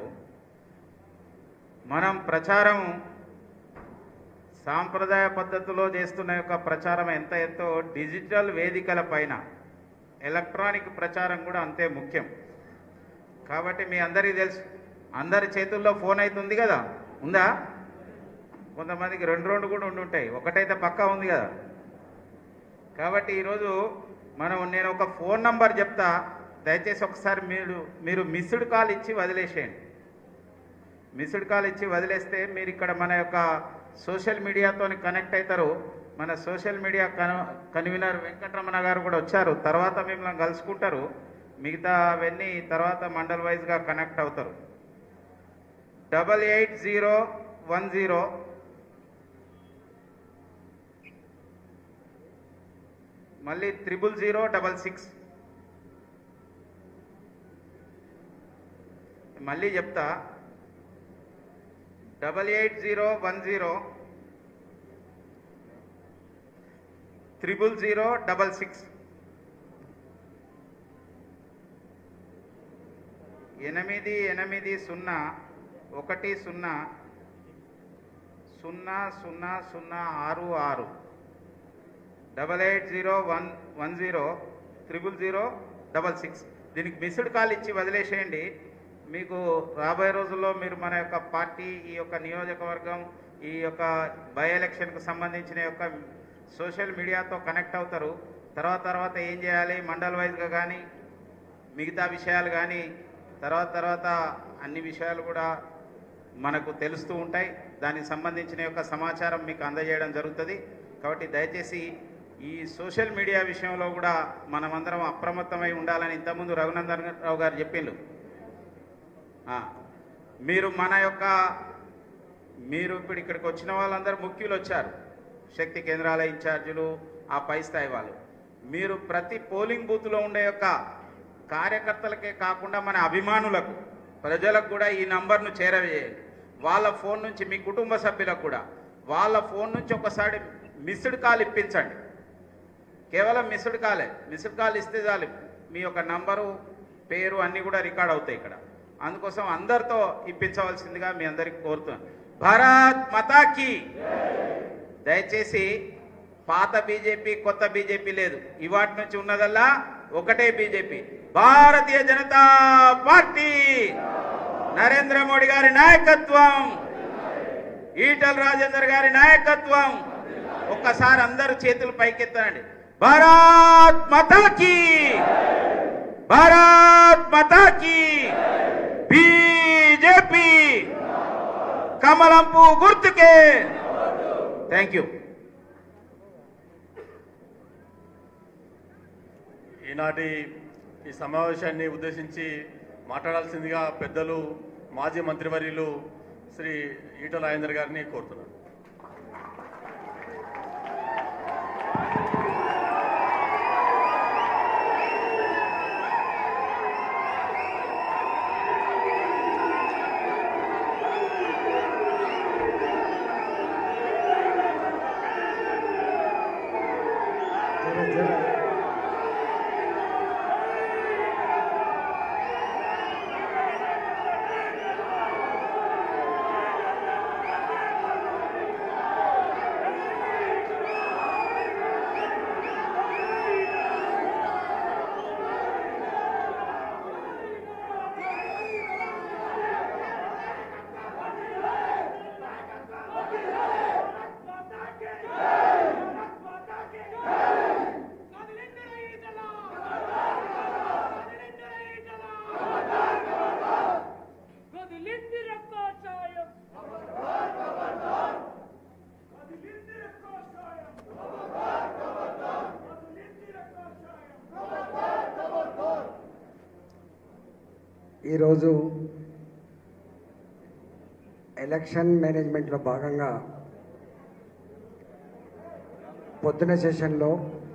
మనం ప్రచారం సాంప్రదాయ పద్ధతిలో చేస్తున్న యొక్క ప్రచారం ఎంతో డిజిటల్ వేదికల పైన ఎలక్ట్రానిక్ ప్రచారం కూడా అంతే ముఖ్యం. కాబట్టి మీ అందరికీ తెలుసు, అందరి చేతుల్లో ఫోన్ అయితే ఉంది కదా, ఉందా? కొంతమందికి 2 కూడా ఉండుంటాయి, ఒకటైతే పక్కా ఉంది కదా. కాబట్టి ఈరోజు నేను ఒక ఫోన్ నంబర్ చెప్తా, దయచేసి ఒకసారి మీరు మిస్డ్ కాల్ ఇచ్చి వదిలేసేయండి. మిస్డ్ కాల్ ఇచ్చి వదిలేస్తే మీరు ఇక్కడ మన యొక్క సోషల్ మీడియాతో కనెక్ట్ అవుతారు. మన సోషల్ మీడియా కన్వీనర్ వెంకటరమణ గారు కూడా వచ్చారు, తర్వాత మిమ్మల్ని కలుసుకుంటారు. మిగతా అవన్నీ తర్వాత మండల్ వైజ్గా కనెక్ట్ అవుతారు. 8810 మళ్ళీ 00066. మళ్ళీ చెప్తా, 8810 00066. 8810100066 8810100066. దీనికి మిస్డ్ కాల్ ఇచ్చి వదిలేసేయండి. మీకు రాబోయే రోజుల్లో మీరు మన యొక్క పార్టీ, ఈ యొక్క నియోజకవర్గం, ఈ యొక్క బై ఎలక్షన్కు సంబంధించిన యొక్క సోషల్ మీడియాతో కనెక్ట్ అవుతారు. తర్వాత ఏం చేయాలి, మండల్ వైజ్గా కానీ మిగతా విషయాలు కానీ తర్వాత అన్ని విషయాలు కూడా మనకు తెలుస్తూ ఉంటాయి. దానికి సంబంధించిన యొక్క సమాచారం మీకు అందజేయడం జరుగుతుంది. కాబట్టి దయచేసి ఈ సోషల్ మీడియా విషయంలో కూడా మనమందరం అప్రమత్తమై ఉండాలని ఇంతకుముందు రఘునందన్ రావు గారు చెప్పిండ్రు. మీరు ఇప్పుడు ఇక్కడికి వచ్చిన వాళ్ళందరూ ముఖ్యులు వచ్చారు, శక్తి కేంద్రాల ఇన్ఛార్జీలు, ఆ పై స్థాయి వాళ్ళు. మీరు ప్రతి పోలింగ్ బూత్లో ఉండే యొక్క కార్యకర్తలకే కాకుండా మన అభిమానులకు, ప్రజలకు కూడా ఈ నంబర్ను చేరవేయండి. వాళ్ళ ఫోన్ నుంచి, మీ కుటుంబ సభ్యులకు కూడా వాళ్ళ ఫోన్ నుంచి ఒకసారి మిస్డ్ కాల్ ఇప్పించండి. కేవలం మిస్డ్ కాల్ ఇస్తే చాలు, మీ యొక్క నంబరు, పేరు అన్నీ కూడా రికార్డ్ అవుతాయి ఇక్కడ. అందుకోసం అందరితో ఇప్పించవలసిందిగా మీ అందరికి కోరుతున్నాను. భారత్ మాతాకి దయచేసి పాత బీజేపీ కొత్త బీజేపీ లేదు, ఇవాటి నుంచి ఉన్నదల్లా ఒకటే బీజేపీ, భారతీయ జనతా పార్టీ, నరేంద్ర మోడీ గారి నాయకత్వం, ఈటల రాజేందర్ గారి నాయకత్వం. ఒక్కసారి అందరూ చేతులు పైకెత్తండి. భారత్ మాతాకి, భారత్ మాతాకి, బీజేపీ, కమలంపు గుర్తుకే. Thank you. ఈనాటి ఈ సమావేశాన్ని ఉద్దేశించి మాట్లాడాల్సిందిగా పెద్దలు మాజీ మంత్రివర్యులు శ్రీ ఈటల రాజేందర్ గారిని కోరుతున్నాను. ఈరోజు ఎలక్షన్ మేనేజ్మెంట్లో భాగంగా పొద్దున సెషన్లో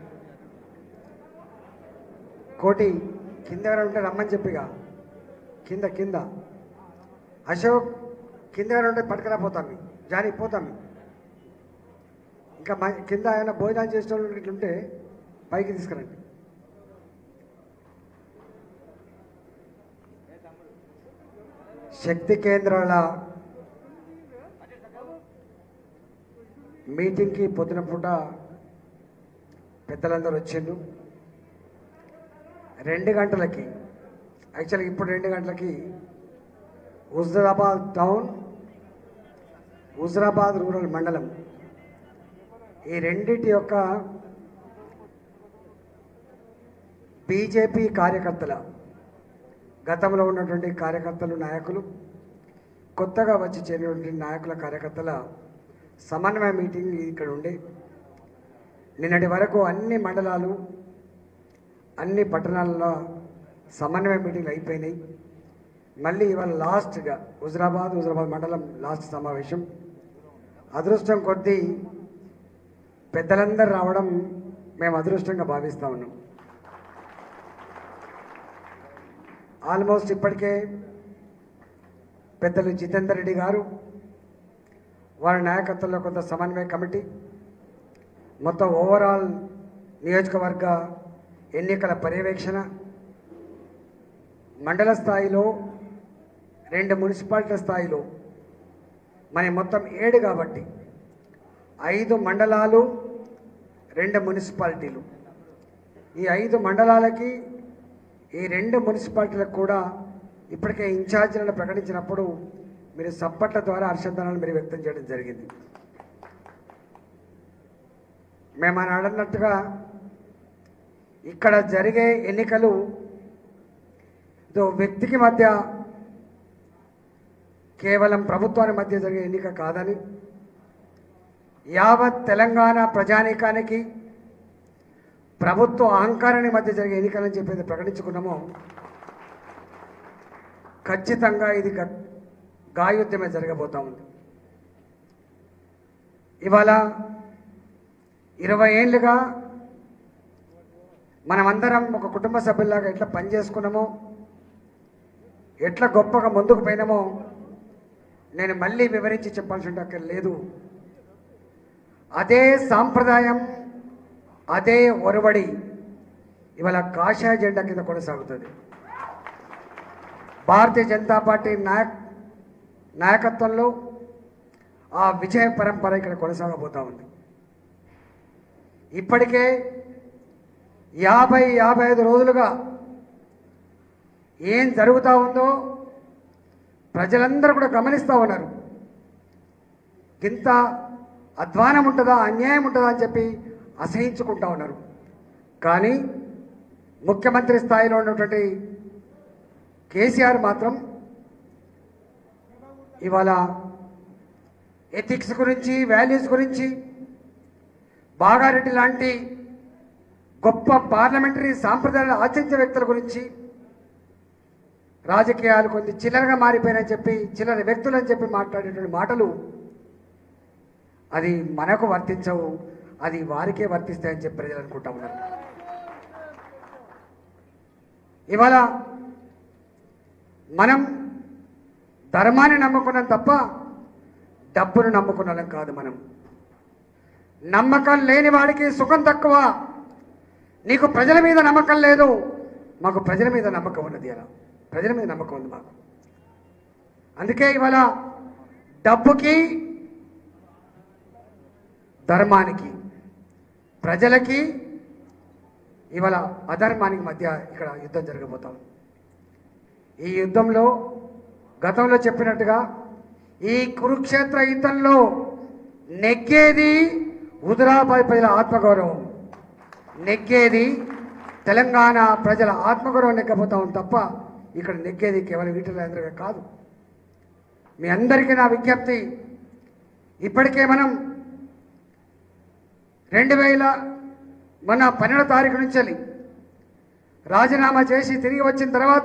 కోటి కింద ఎవరైనా ఉంటే రమ్మని చెప్పిగా కింద కింద అశోక్ కింద ఎవరైనా ఉంటే పట్టుకురాపోతాం జాని పోతాం. ఇంకా కింద ఏమైనా భోజనాలు చేసే వాళ్ళు ఇట్లుంటే పైకి తీసుకురండి. శక్తి కేంద్రాల మీటింగ్కి పొద్దున పూట పెద్దలందరూ వచ్చిండ్రు. 2 గంటలకి యాక్చువల్గా ఇప్పుడు 2 గంటలకి హుజరాబాద్ టౌన్, హుజరాబాద్ రూరల్ మండలం ఈ రెండిటి యొక్క బీజేపీ కార్యకర్తల, గతంలో ఉన్నటువంటి కార్యకర్తలు, నాయకులు, కొత్తగా వచ్చి చేరినటువంటి నాయకుల, కార్యకర్తల సమన్వయ మీటింగ్ ఇక్కడ ఉండే. నిన్నటి వరకు అన్ని మండలాలు, అన్ని పట్టణాలలో సమన్వయ మీటింగ్లు అయిపోయినాయి. మళ్ళీ ఇవాళ లాస్ట్గా హుజరాబాద్ మండలం లాస్ట్ సమావేశం. అదృష్టం కొద్దీ పెద్దలందరూ రావడం మేము అదృష్టంగా భావిస్తూ ఉన్నాం. ఆల్మోస్ట్ ఇప్పటికే పెద్దలు జితేందర్ రెడ్డి గారు, వారి నాయకత్వంలో కొంత సమన్వయ కమిటీ, మొత్తం ఓవరాల్ నియోజకవర్గ ఎన్నికల పర్యవేక్షణ, మండల స్థాయిలో 2 మున్సిపాలిటీల స్థాయిలో మన మొత్తం 7 కాబట్టి 5 మండలాలు 2 మున్సిపాలిటీలు. ఈ 5 మండలాలకి ఈ 2 మున్సిపాలిటీలకు కూడా ఇప్పటికే ఇన్ఛార్జీలను ప్రకటించినప్పుడు మీరు సప్పట్ల ద్వారా హర్షధ్వానాలు మీరు వ్యక్తం చేయడం జరిగింది. మేము అన్నట్టుగా ఇక్కడ జరిగే ఎన్నికలు ఇదో వ్యక్తికి మధ్య, కేవలం ప్రభుత్వానికి మధ్య జరిగే ఎన్నిక కాదని, యావత్ తెలంగాణ ప్రజానీకానికి ప్రభుత్వ అహంకారానికి మధ్య జరిగే ఎన్నికలని చెప్పేది ప్రకటించుకున్నామో, ఖచ్చితంగా ఇది గాయోద్యమే జరగబోతా ఉంది. ఇవాళ 20 ఏళ్ళుగా మనమందరం ఒక కుటుంబ సభ్యుల్లాగా ఎట్లా పనిచేసుకున్నామో, ఎట్లా గొప్పగా ముందుకు పోయినామో నేను మళ్ళీ వివరించి చెప్పాల్సిన అక్కడ లేదు. అదే సాంప్రదాయం, అదే ఒరవడి ఇవాళ కాషాయ జెండా కింద కొనసాగుతుంది. భారతీయ జనతా పార్టీ నాయకత్వంలో ఆ విజయ పరంపర ఇక్కడ కొనసాగబోతూ ఉంది. ఇప్పటికే 50-55 రోజులుగా ఏం జరుగుతూ ఉందో ప్రజలందరూ కూడా గమనిస్తూ ఉన్నారు. ఇంత అధ్వానం ఉంటుందా, అన్యాయం ఉంటుందా అని చెప్పి అసహించుకుంటూ ఉన్నారు. కానీ ముఖ్యమంత్రి స్థాయిలో ఉన్నటువంటి కేసీఆర్ మాత్రం ఇవాళ ఎథిక్స్ గురించి, వాల్యూస్ గురించి, బాగారెడ్డి లాంటి గొప్ప పార్లమెంటరీ సాంప్రదాయాలు ఆచరించే వ్యక్తుల గురించి, రాజకీయాలు కొన్ని చిల్లరగా మారిపోయినని చెప్పి, చిల్లర వ్యక్తులు అని చెప్పి మాట్లాడేటువంటి మాటలు అది మనకు వర్తించవు, అది వారికే వర్తిస్తాయని చెప్పి ప్రజలు అనుకుంటా ఉన్నారు. ఇవాళ మనం ధర్మాన్ని నమ్ముకున్నాం తప్ప డబ్బును నమ్ముకున్నాం కాదు. మనం నమ్మకం లేని వాడికి సుఖం తక్కువ. నీకు ప్రజల మీద నమ్మకం లేదు, మాకు ప్రజల మీద నమ్మకం ఉన్నది. అలా ప్రజల మీద నమ్మకం ఉంది మాకు. అందుకే ఇవాళ డబ్బుకి, ధర్మానికి, ప్రజలకి, ఇవాళ అధర్మానికి మధ్య ఇక్కడ యుద్ధం జరగబోతాం. ఈ యుద్ధంలో గతంలో చెప్పినట్టుగా ఈ కురుక్షేత్ర యుద్ధంలో నెగ్గేది హుజరాబాద్ ప్రజల ఆత్మగౌరవం, నెగ్గేది తెలంగాణ ప్రజల ఆత్మగౌరవం నెగ్గబోతాం తప్ప ఇక్కడ నెగ్గేది కేవలం ఈటెల కాదు. మీ అందరికీ నా విజ్ఞప్తి, ఇప్పటికే మనం 2012 తారీఖు నుంచి రాజీనామా చేసి తిరిగి వచ్చిన తర్వాత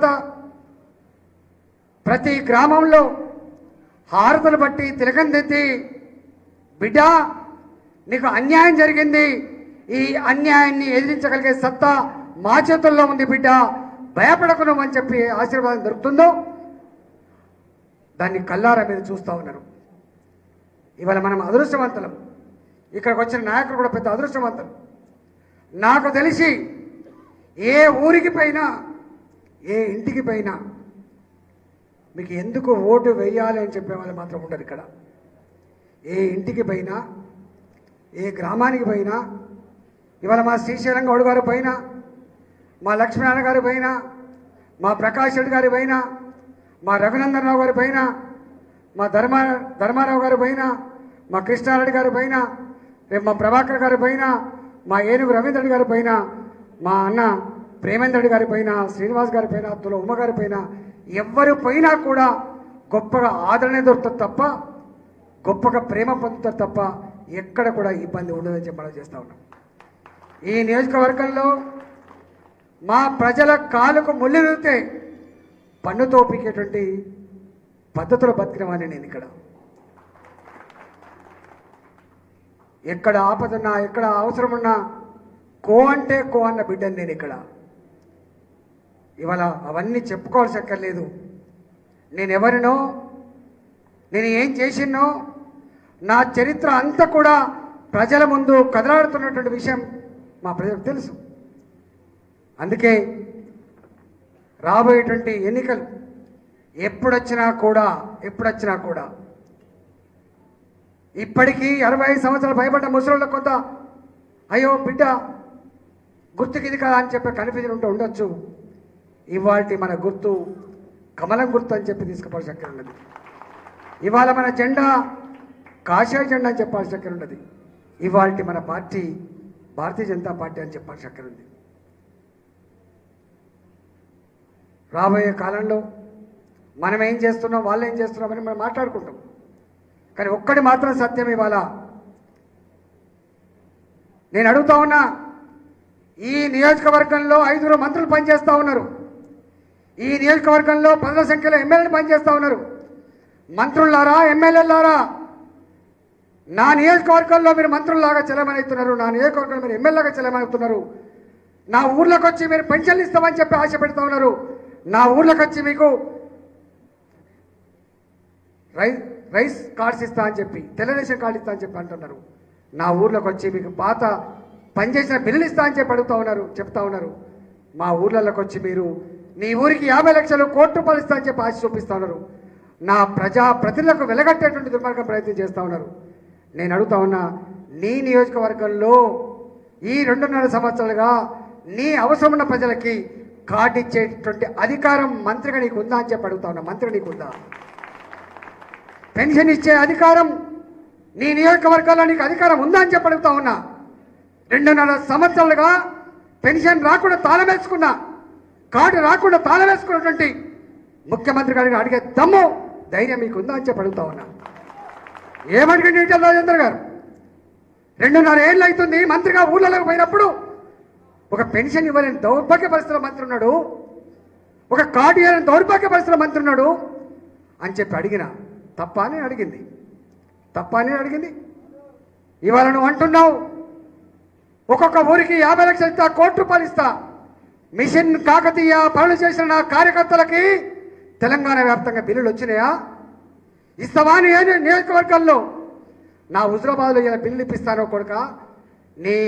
ప్రతి గ్రామంలో హారతులు బట్టి తిలకం తెచ్చి, బిడ్డ నీకు అన్యాయం జరిగింది, ఈ అన్యాయాన్ని ఎదిరించగలిగే సత్తా మా చేతుల్లో ఉంది బిడ్డ, భయపడకును అని చెప్పి ఆశీర్వాదం దొరుకుతుందో దాన్ని కల్లారా మీరు చూస్తూ ఉన్నారు. ఇవాళ మనం అదృష్టవంతులం. ఇక్కడికి వచ్చిన నాయకులు కూడా పెద్ద అదృష్టవంతులు. నాకు తెలిసి ఏ ఊరికి పోయినా, ఏ ఇంటికి పోయినా మీకు ఎందుకు ఓటు వేయాలి అని చెప్పే వాళ్ళు మాత్రం ఉండరు. ఇక్కడ ఏ ఇంటికి పోయినా, ఏ గ్రామానికి పోయినా, ఇవాళ మా శ్రీశైలం గౌడ్ గారు పైన, మా లక్ష్మీనారాయణ గారి పైన, మా ప్రకాష్ రెడ్డి గారి పైన, మా రఘునందన్ రావు గారి పైన, మా ధర్మారావు గారి పైన, మా కృష్ణారెడ్డి గారి పైన, రేపు మా ప్రభాకర్ గారి పైన, మా ఏనుగు రవీంద్ర రెడ్డి గారి పైన, మా అన్న ప్రేమేంద్ర రెడ్డి గారి పైన, శ్రీనివాస్ గారి పైన, అబ్దుల్ ఉమ్మ గారి పైన, ఎవరు పోయినా కూడా గొప్పగా ఆదరణ దొరుకుతుంది తప్ప, గొప్పగా ప్రేమ పొందుతారు తప్ప ఎక్కడ కూడా ఇబ్బంది ఉండదని చెప్పడం చేస్తూ ఉన్నాం. ఈ నియోజకవర్గంలో మా ప్రజల కాలుకు ముళ్ళితే పన్నుతో పీకేటువంటి పద్ధతులు బతికినవాడిని నేను. ఇక్కడ ఎక్కడ ఆపదన్నా, ఎక్కడ అవసరం ఉన్నా కో అంటే కో అన్న బిడ్డని నేను. ఇక్కడ ఇవాళ అవన్నీ చెప్పుకోవాల్సి అక్కర్లేదు. నేను ఎవరినో, నేను ఏం చేసినో, నా చరిత్ర అంతా కూడా ప్రజల ముందు కదలాడుతున్నటువంటి విషయం మా ప్రజలకు తెలుసు. అందుకే రాబోయేటువంటి ఎన్నికలు ఎప్పుడొచ్చినా కూడా ఇప్పటికీ 65 సంవత్సరాలు భయపడ్డ ముసలిళ్ళకు కొంత అయ్యో బిడ్డ గుర్తుకి ఇది కదా అని చెప్పి కన్ఫ్యూజన్ ఉండొచ్చు. ఇవాళ మన గుర్తు కమలం గుర్తు అని చెప్పి తీసుకుపోవాల్సి చక్కెర ఉన్నది. ఇవాళ మన జెండా కాషాయ జెండా అని చెప్పాల్సి చక్కెర ఉన్నది. ఇవాళ మన పార్టీ భారతీయ జనతా పార్టీ అని చెప్పాల్సి చక్కెర ఉంది. రాబోయే కాలంలో మనం ఏం చేస్తున్నాం, వాళ్ళు ఏం చేస్తున్నామని మనం మాట్లాడుకుంటాం. కానీ ఒక్కటి మాత్రం సత్యం, ఇవాళ నేను అడుగుతా ఉన్నా, ఈ నియోజకవర్గంలో 5 మంత్రులు పనిచేస్తూ ఉన్నారు. ఈ నియోజకవర్గంలో 10ల సంఖ్యలో ఎమ్మెల్యేలు పనిచేస్తూ ఉన్నారు. మంత్రులారా, ఎమ్మెల్యేలారా, నా నియోజకవర్గంలో మీరు మంత్రుల్లాగా చెలమనవుతున్నారు, నా నియోజకవర్గంలో మీరు ఎమ్మెల్యేగా చెలమనవుతున్నారు. నా ఊర్లోకి వచ్చి మీరు పెన్షన్లు ఇస్తామని చెప్పి ఆశ పెడతా ఉన్నారు. నా ఊర్లోకి వచ్చి మీకు రైస్ కార్డ్స్ ఇస్తా అని చెప్పి, తెల్లరేషన్ కార్డు ఇస్తా అని చెప్పి అంటున్నారు. నా ఊర్లోకి వచ్చి మీకు పాత పనిచేసిన బిల్లులు ఇస్తా అని చెప్పి చెప్తా ఉన్నారు. మా ఊర్లలోకి వచ్చి మీరు నీ ఊరికి 50 లక్షలు కోటి రూపాయలు ఇస్తా అని చెప్పి ఆశ చూపిస్తా ఉన్నారు. నా ప్రజా ప్రతినిధులకు వెలగట్టేటువంటి దుర్మార్గం ప్రయత్నం చేస్తూ ఉన్నారు. నేను అడుగుతా ఉన్నా, నీ నియోజకవర్గంలో ఈ 2.5 సంవత్సరాలుగా నీ అవసరం ఉన్న ప్రజలకి కార్డు ఇచ్చేటువంటి అధికారం మంత్రిగా నీకు ఉందా అని చెప్పి అడుగుతా ఉన్నా. మంత్రి నీకు ఉందా? పెన్షన్ ఇచ్చే అధికారం నీ నియోజకవర్గాల్లో నీకు అధికారం ఉందా అని చెప్పి అడుగుతా ఉన్నా. 2.5 సంవత్సరాలుగా పెన్షన్ రాకుండా తాళం వేసుకున్నా, కార్డు రాకుండా తాళం వేసుకున్నటువంటి ముఖ్యమంత్రి గారిని అడిగే దమ్ము ధైర్యం మీకు ఉందా అని చెప్పి అడుగుతా ఉన్నా. ఏమడిగండి ఈటెల రాజేందర్ గారు? 2.5 ఏళ్ళు అవుతుంది మంత్రిగా ఊళ్ళలోకి పోయినప్పుడు ఒక పెన్షన్ ఇవ్వలేని దౌర్భాగ్య పరిస్థితుల మంత్రి ఉన్నాడు, ఒక కార్డు ఇవ్వలేని దౌర్భాగ్య పరిస్థితుల మంత్రి ఉన్నాడు అని చెప్పి అడిగిన తప్ప అని అడిగింది. ఇవాళ నువ్వు అంటున్నావు ఒక్కొక్క ఊరికి 50 లక్షలు ఇస్తా, కోటి రూపాయలు ఇస్తా. మిషన్ కాకతీయ పనులు చేసిన నా కార్యకర్తలకి తెలంగాణ వ్యాప్తంగా బిల్లులు వచ్చినాయా? ఇస్తావా? నీ నియోజకవర్గాల్లో నా హుజరాబాద్లో ఇలా బిల్లులు ఇప్పిస్తానో కొడుక, నీ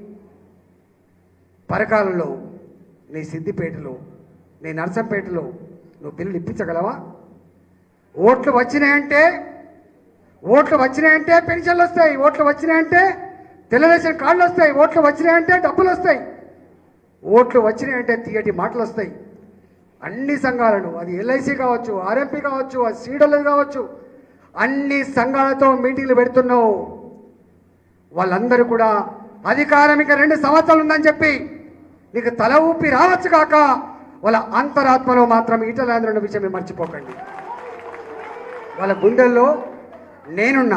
పరకాలలో, నీ సిద్దిపేటలో, నీ నర్సంపేటలో నువ్వు బిల్లులు ఇప్పించగలవా? ఓట్లు వచ్చినాయంటే పెన్షన్లు వస్తాయి, ఓట్లు వచ్చినాయంటే తెల్లరేషన్ కార్డులు వస్తాయి, ఓట్లు వచ్చినాయంటే డబ్బులు వస్తాయి, ఓట్లు వచ్చినాయంటే తీయటి మాటలు వస్తాయి. అన్ని సంఘాలను, అది ఎల్ఐసి కావచ్చు, ఆర్ఎంపీ కావచ్చు, అది సీడబ్ల్యూ కావచ్చు, అన్ని సంఘాలతో మీటింగ్లు పెడుతున్నావు. వాళ్ళందరూ కూడా అధికారం ఇంకా 2 సంవత్సరాలు ఉందని చెప్పి నీకు తల ఊపి రావచ్చు కాక వాళ్ళ అంతరాత్మలో మాత్రం ఈటెల రాజేందర్ విషయం మీరు మర్చిపోకండి. వాళ్ళ గుండెల్లో నేనున్నా,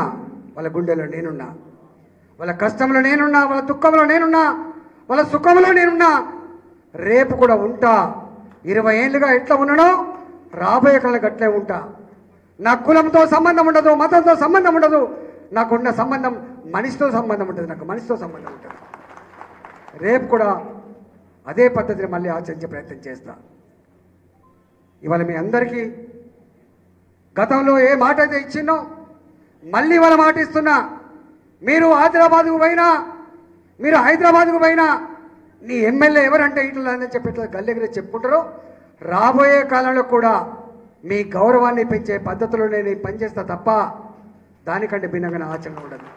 వాళ్ళ కష్టంలో నేనున్నా, వాళ్ళ దుఃఖంలో నేనున్నా, వాళ్ళ సుఖంలో నేనున్నా, రేపు కూడా ఉంటా. 20 ఏళ్ళుగా ఎట్లా ఉన్నానో రాబోయే కాలంలో గట్లే ఉంటా. నా కులంతో సంబంధం ఉండదు, మతంతో సంబంధం ఉండదు, నాకున్న సంబంధం మనిషితో సంబంధం ఉంటుంది, నాకు మనిషితో సంబంధం ఉంటుంది. రేపు కూడా అదే పద్ధతిని మళ్ళీ ఆచరించే ప్రయత్నం చేస్తా. ఇవాళ మీ అందరికీ గతంలో ఏ మాట అయితే ఇచ్చినో మళ్ళీ వాళ్ళ మాట ఇస్తున్నా. మీరు హైదరాబాద్కు పోయినా నీ ఎమ్మెల్యే ఎవరంటే ఇట్లా అని చెప్పి ఇట్లా గల్లెగిరి చెప్పుకుంటారో, రాబోయే కాలంలో కూడా మీ గౌరవాన్ని పెంచే పద్ధతిలో నేను పనిచేస్తా తప్ప దానికంటే భిన్నంగా నా ఆచరణ ఉండదు.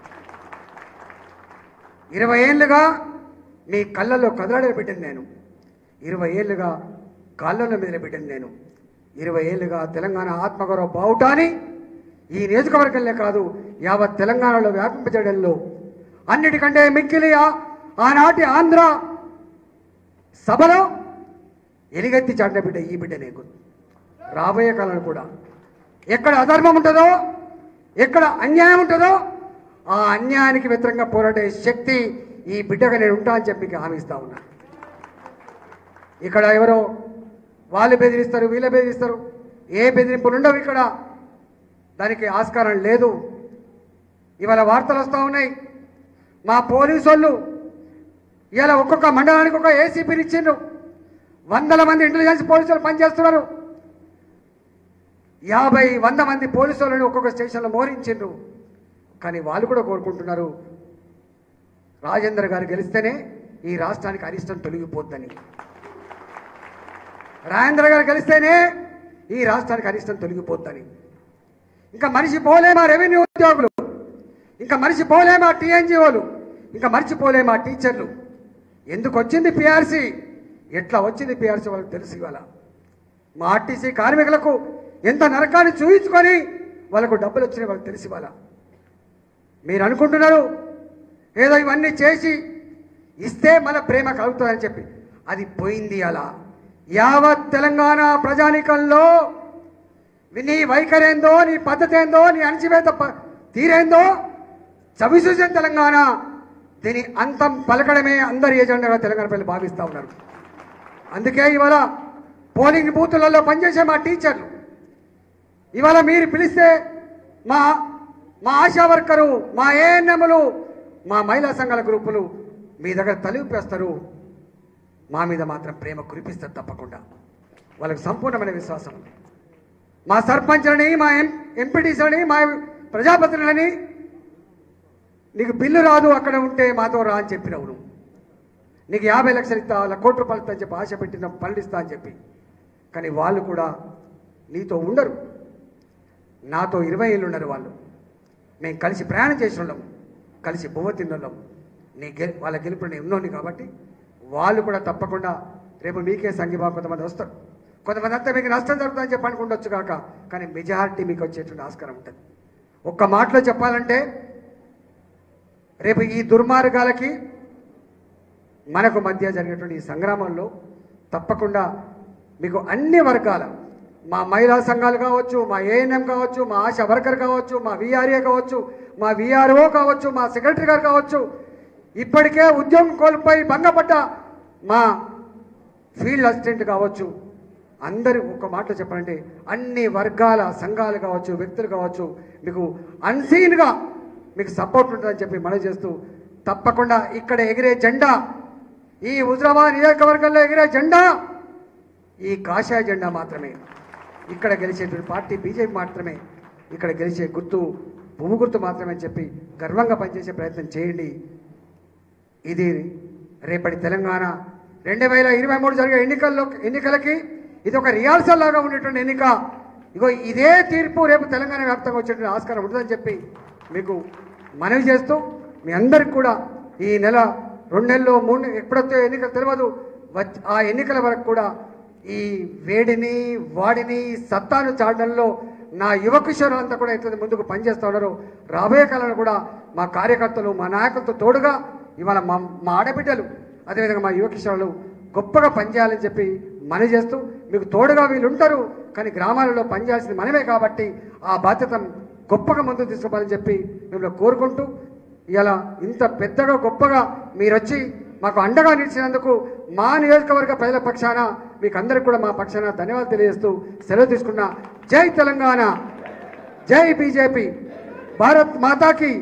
20 ఏళ్ళుగా మీ కళ్ళల్లో కదలాడే బిడ్డను నేను, 20 ఏళ్ళుగా కాళ్ళల్లో మీద బిడ్డను నేను, 20 ఏళ్ళుగా తెలంగాణ ఆత్మగౌరవ బావుటాని ఈ నియోజకవర్గంలో కాదు యావత్ తెలంగాణలో వ్యాపింపజేయడంలో అన్నిటికంటే మిక్కిలి ఆనాటి ఆంధ్ర సభలో ఎలుగెత్తి చాటిన బిడ్డ ఈ బిడ్డ నీకు. రాబోయే కాలంలో కూడా ఎక్కడ అధర్మం ఉంటుందో, ఎక్కడ అన్యాయం ఉంటుందో ఆ అన్యాయానికి వ్యతిరేకంగా పోరాడే శక్తి ఈ బిడ్డగా నేను ఉంటా అని చెప్పి హామీ ఇస్తా ఉన్నా. ఇక్కడ ఎవరో వాళ్ళు బెదిరిస్తారు, వీళ్ళు బెదిరిస్తారు, ఏ బెదిరింపులు ఉండవు ఇక్కడ, దానికి ఆస్కారం లేదు. ఇవాళ వార్తలు వస్తూ ఉన్నాయి, మా పోలీసు వాళ్ళు ఇవాళ ఒక్కొక్క మండలానికి ఒక ఏసీపీని ఇచ్చిండ్రు, 100 మంది ఇంటెలిజెన్స్ పోలీసులు పనిచేస్తున్నారు, 50-100 మంది పోలీసు వాళ్ళని ఒక్కొక్క స్టేషన్లో మోరించిండ్రు. కానీ వాళ్ళు కూడా కోరుకుంటున్నారు రాజేందర్ గారు గెలిస్తేనే ఈ రాష్ట్రానికి అరిష్టం తొలగిపోద్దని, రాజేంద్ర గారు గెలిస్తేనే ఈ రాష్ట్రానికి అరిష్టం తొలగిపోద్దని. ఇంకా మరిచిపోలే మా రెవెన్యూ ఉద్యోగులు, ఇంకా మరిచిపోలే మా టీఎన్జిఓలు, ఇంకా మరిచిపోలే మా టీచర్లు. ఎందుకు వచ్చింది పిఆర్సీ, ఎట్లా వచ్చింది పిఆర్సీ వాళ్ళకి తెలుసు. ఇవాళ మా ఆర్టీసీ కార్మికులకు ఎంత నరకాన్ని చూయించుకొని వాళ్ళకు డబ్బులు వచ్చినాయి వాళ్ళకి తెలిసి. ఇవాళ మీరు అనుకుంటున్నారు ఏదో ఇవన్నీ చేసి ఇస్తే మన ప్రేమ కలుగుతుందని చెప్పి, అది పోయింది. అలా యావత్ తెలంగాణ ప్రజానీకంలో నీ వైఖరేందో, నీ పద్ధతి ఏందో, నీ అణచివేత తీరేందో చవిసూసిన తెలంగాణ, దీని అంతం పలకడమే అందరి ఏజెండాగా తెలంగాణ ప్రజలు భావిస్తూ ఉన్నారు. అందుకే ఇవాళ పోలింగ్ బూతులలో పనిచేసే మా టీచర్లు ఇవాళ మీరు పిలిస్తే మా ఆశా వర్కరు, మా ఏఎన్ఎంలు, మా మహిళా సంఘాల గ్రూపులు మీ దగ్గర తలిపేస్తారు, మా మీద మాత్రం ప్రేమ కురిపిస్తారు తప్పకుండా. వాళ్ళకి సంపూర్ణమైన విశ్వాసం. మా సర్పంచ్లని, మా ఎంపీటీసీలని, మా ప్రజాప్రతినిధులని నీకు బిల్లు రాదు అక్కడ ఉంటే మాతో రా అని చెప్పినవు. నీకు 50 లక్షలు ఇస్తా, 1 కోటి రూపాయలు ఇస్తా అని చెప్పి ఆశ పెట్టిన పనులు ఇస్తా అని చెప్పి కానీ వాళ్ళు కూడా నీతో ఉండరు. నాతో 20 ఏళ్ళు ఉన్నారు వాళ్ళు. మేము కలిసి ప్రయాణం చేసిన వాళ్ళం, కలిసి బువ్వ తిన్నోళ్ళం. వాళ్ళ గెలుపు నేను ఉన్నోని కాబట్టి వాళ్ళు కూడా తప్పకుండా రేపు మీకే సంఘీభావం కొంతమంది వస్తారు. కొంతమంది అంతా మీకు నష్టం జరుగుతుందని చెప్పి అనుకుంటొచ్చు కాక, కానీ మెజారిటీ మీకు వచ్చేటువంటి ఆస్కారం ఉంటుంది. ఒక్క మాటలో చెప్పాలంటే రేపు ఈ దుర్మార్గాలకి మనకు మధ్య జరిగేటువంటి ఈ సంగ్రామంలో తప్పకుండా మీకు అన్ని వర్గాల, మా మహిళా సంఘాలు కావచ్చు, మా ఏఎన్ఎం కావచ్చు, మా ఆశా వర్కర్ కావచ్చు, మా విఆర్ఏ కావచ్చు, మా విఆర్ఓ కావచ్చు, మా సెక్రటరీ గారు కావచ్చు, ఇప్పటికే ఉద్యోగం కోల్పోయి భంగపడ్డ మా ఫీల్డ్ అసిస్టెంట్ కావచ్చు, అందరూ ఒక మాటలో చెప్పాలంటే అన్ని వర్గాల సంఘాలు కావచ్చు, వ్యక్తులు కావచ్చు, మీకు అన్సీన్గా మీకు సపోర్ట్ ఉంటుందని చెప్పి మనం చేస్తూ తప్పకుండా ఇక్కడ ఎగిరే జెండా, ఈ హుజరాబాద్ నియోజకవర్గంలో ఎగిరే జెండా ఈ కాషాయ జెండా మాత్రమే. ఇక్కడ గెలిచేటువంటి పార్టీ బీజేపీ మాత్రమే. ఇక్కడ గెలిచే గుర్తు పువ్వు గుర్తు మాత్రమే అని చెప్పి గర్వంగా పనిచేసే ప్రయత్నం చేయండి. ఇది రేపటి తెలంగాణ 2023 జరిగే ఎన్నికలకి ఇది ఒక రిహార్సల్ లాగా ఉండేటువంటి ఎన్నిక. ఇగో ఇదే తీర్పు రేపు తెలంగాణ వ్యాప్తంగా వచ్చేటువంటి ఆస్కారం ఉంటుందని చెప్పి మీకు మనవి చేస్తూ మీ అందరికి కూడా ఈ నెల 2 నెలలు 3 ఎప్పుడైతే ఎన్నికలు తెలియదు, ఆ ఎన్నికల వరకు కూడా ఈ వేడిని వాడిని సత్తాను చాటడంలో నా యువ కిషోరులంతా కూడా ఎట్లా ముందుకు పనిచేస్తూ ఉన్నారు. రాబోయే కాలంలో కూడా మా కార్యకర్తలు, మా నాయకులతో తోడుగా ఇవాళ మా ఆడబిడ్డలు, అదేవిధంగా మా యువ కిషోరులు గొప్పగా పనిచేయాలని చెప్పి మనవి చేస్తూ మీకు తోడుగా వీళ్ళు ఉంటారు. కానీ గ్రామాలలో పనిచేయాల్సింది మనమే కాబట్టి ఆ బాధ్యత గొప్పగా ముందుకు తీసుకోవాలని చెప్పి మిమ్మల్ని కోరుకుంటూ, ఇలా ఇంత పెద్దగా గొప్పగా మీరు వచ్చి మాకు అండగా నిలిచినందుకు మా నియోజకవర్గ ప్రజల పక్షాన మీకు అందరికి కూడా మా పక్షాన ధన్యవాదాలు తెలియజేస్తూ సెలవు తీసుకున్నా. జై తెలంగాణ, జై బీజేపీ, భారత్ మాతాకి.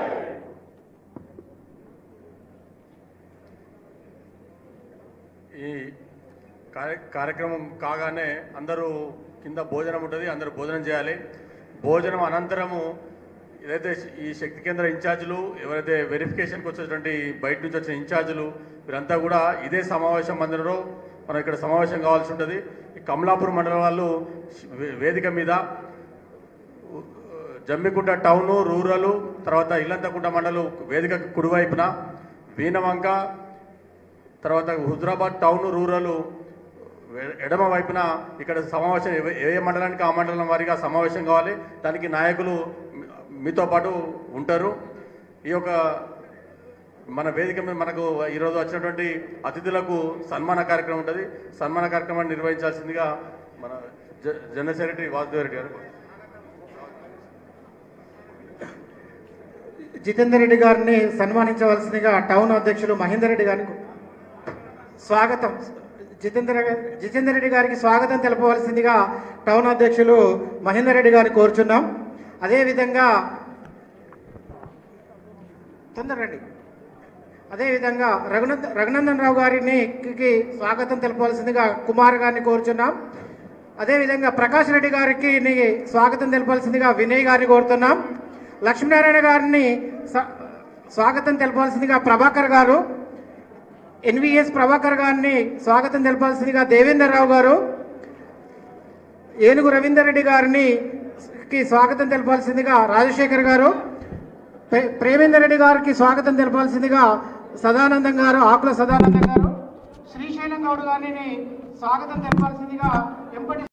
ఈ కార్యక్రమం కాగానే అందరూ కింద భోజనం ఉంటుంది, అందరూ భోజనం చేయాలి. భోజనం అనంతరము ఏదైతే ఈ శక్తి కేంద్ర ఇన్ఛార్జీలు, ఎవరైతే వెరిఫికేషన్కి వచ్చేటువంటి బయట నుంచి వచ్చిన ఇన్ఛార్జీలు, వీరంతా కూడా ఇదే సమావేశం మందిరంలో మనం ఇక్కడ సమావేశం కావాల్సి ఉంటుంది. ఈ కమలాపూర్ మండలం వాళ్ళు వేదిక మీద జమ్మికుంట టౌను, రూరల్, తర్వాత ఇల్లంతకుంట మండలం వేదిక కుడివైపున, వీణవంక, తర్వాత హుజరాబాద్ టౌన్, రూరల్ ఎడమ వైపున ఇక్కడ సమావేశం ఏ మండలానికి ఆ మండలం వారిగా సమావేశం కావాలి. దానికి నాయకులు మీతో పాటు ఉంటారు. ఈ యొక్క మన వేదిక మీద మనకు ఈరోజు వచ్చినటువంటి అతిథులకు సన్మాన కార్యక్రమం ఉంటుంది. సన్మాన కార్యక్రమాన్ని నిర్వహించాల్సిందిగా మన జనరల్ సెక్రటరీ వాసుదేవ్ రెడ్డి గారు. జితేందర్ రెడ్డి గారిని సన్మానించవలసిందిగా టౌన్ అధ్యక్షులు మహేందర్ రెడ్డి గారికి స్వాగతం. జితేందర్ రెడ్డి గారికి స్వాగతం తెలపవలసిందిగా టౌన్ అధ్యక్షులు మహేందర్ రెడ్డి గారిని కోరుచున్నాం. అదేవిధంగా తొందరండి. అదేవిధంగా రఘునందన్ రావు గారిని స్వాగతం తెలపవలసిందిగా కుమార్ గారిని కోరుచున్నాం. అదేవిధంగా ప్రకాష్ రెడ్డి గారికి స్వాగతం తెలపాల్సిందిగా వినయ్ గారిని కోరుతున్నాం. లక్ష్మీనారాయణ గారిని స్వాగతం తెలపాల్సిందిగా ప్రభాకర్ గారు, ఎన్విఎస్ ప్రభాకర్ గారిని స్వాగతం తెలపాల్సిందిగా దేవేందర్ రావు గారు, ఏనుగు రవీందర్ రెడ్డి గారిని స్వాగతం తెలపాల్సిందిగా రాజశేఖర్ గారు, ప్రేమేందర్ రెడ్డి గారికి స్వాగతం తెలపాల్సిందిగా సదానందం గారు, ఆకుల సదానందం గారు, శ్రీశైలం గౌడ్ గారిని స్వాగతం తెలపాల్సిందిగా ఎంపటి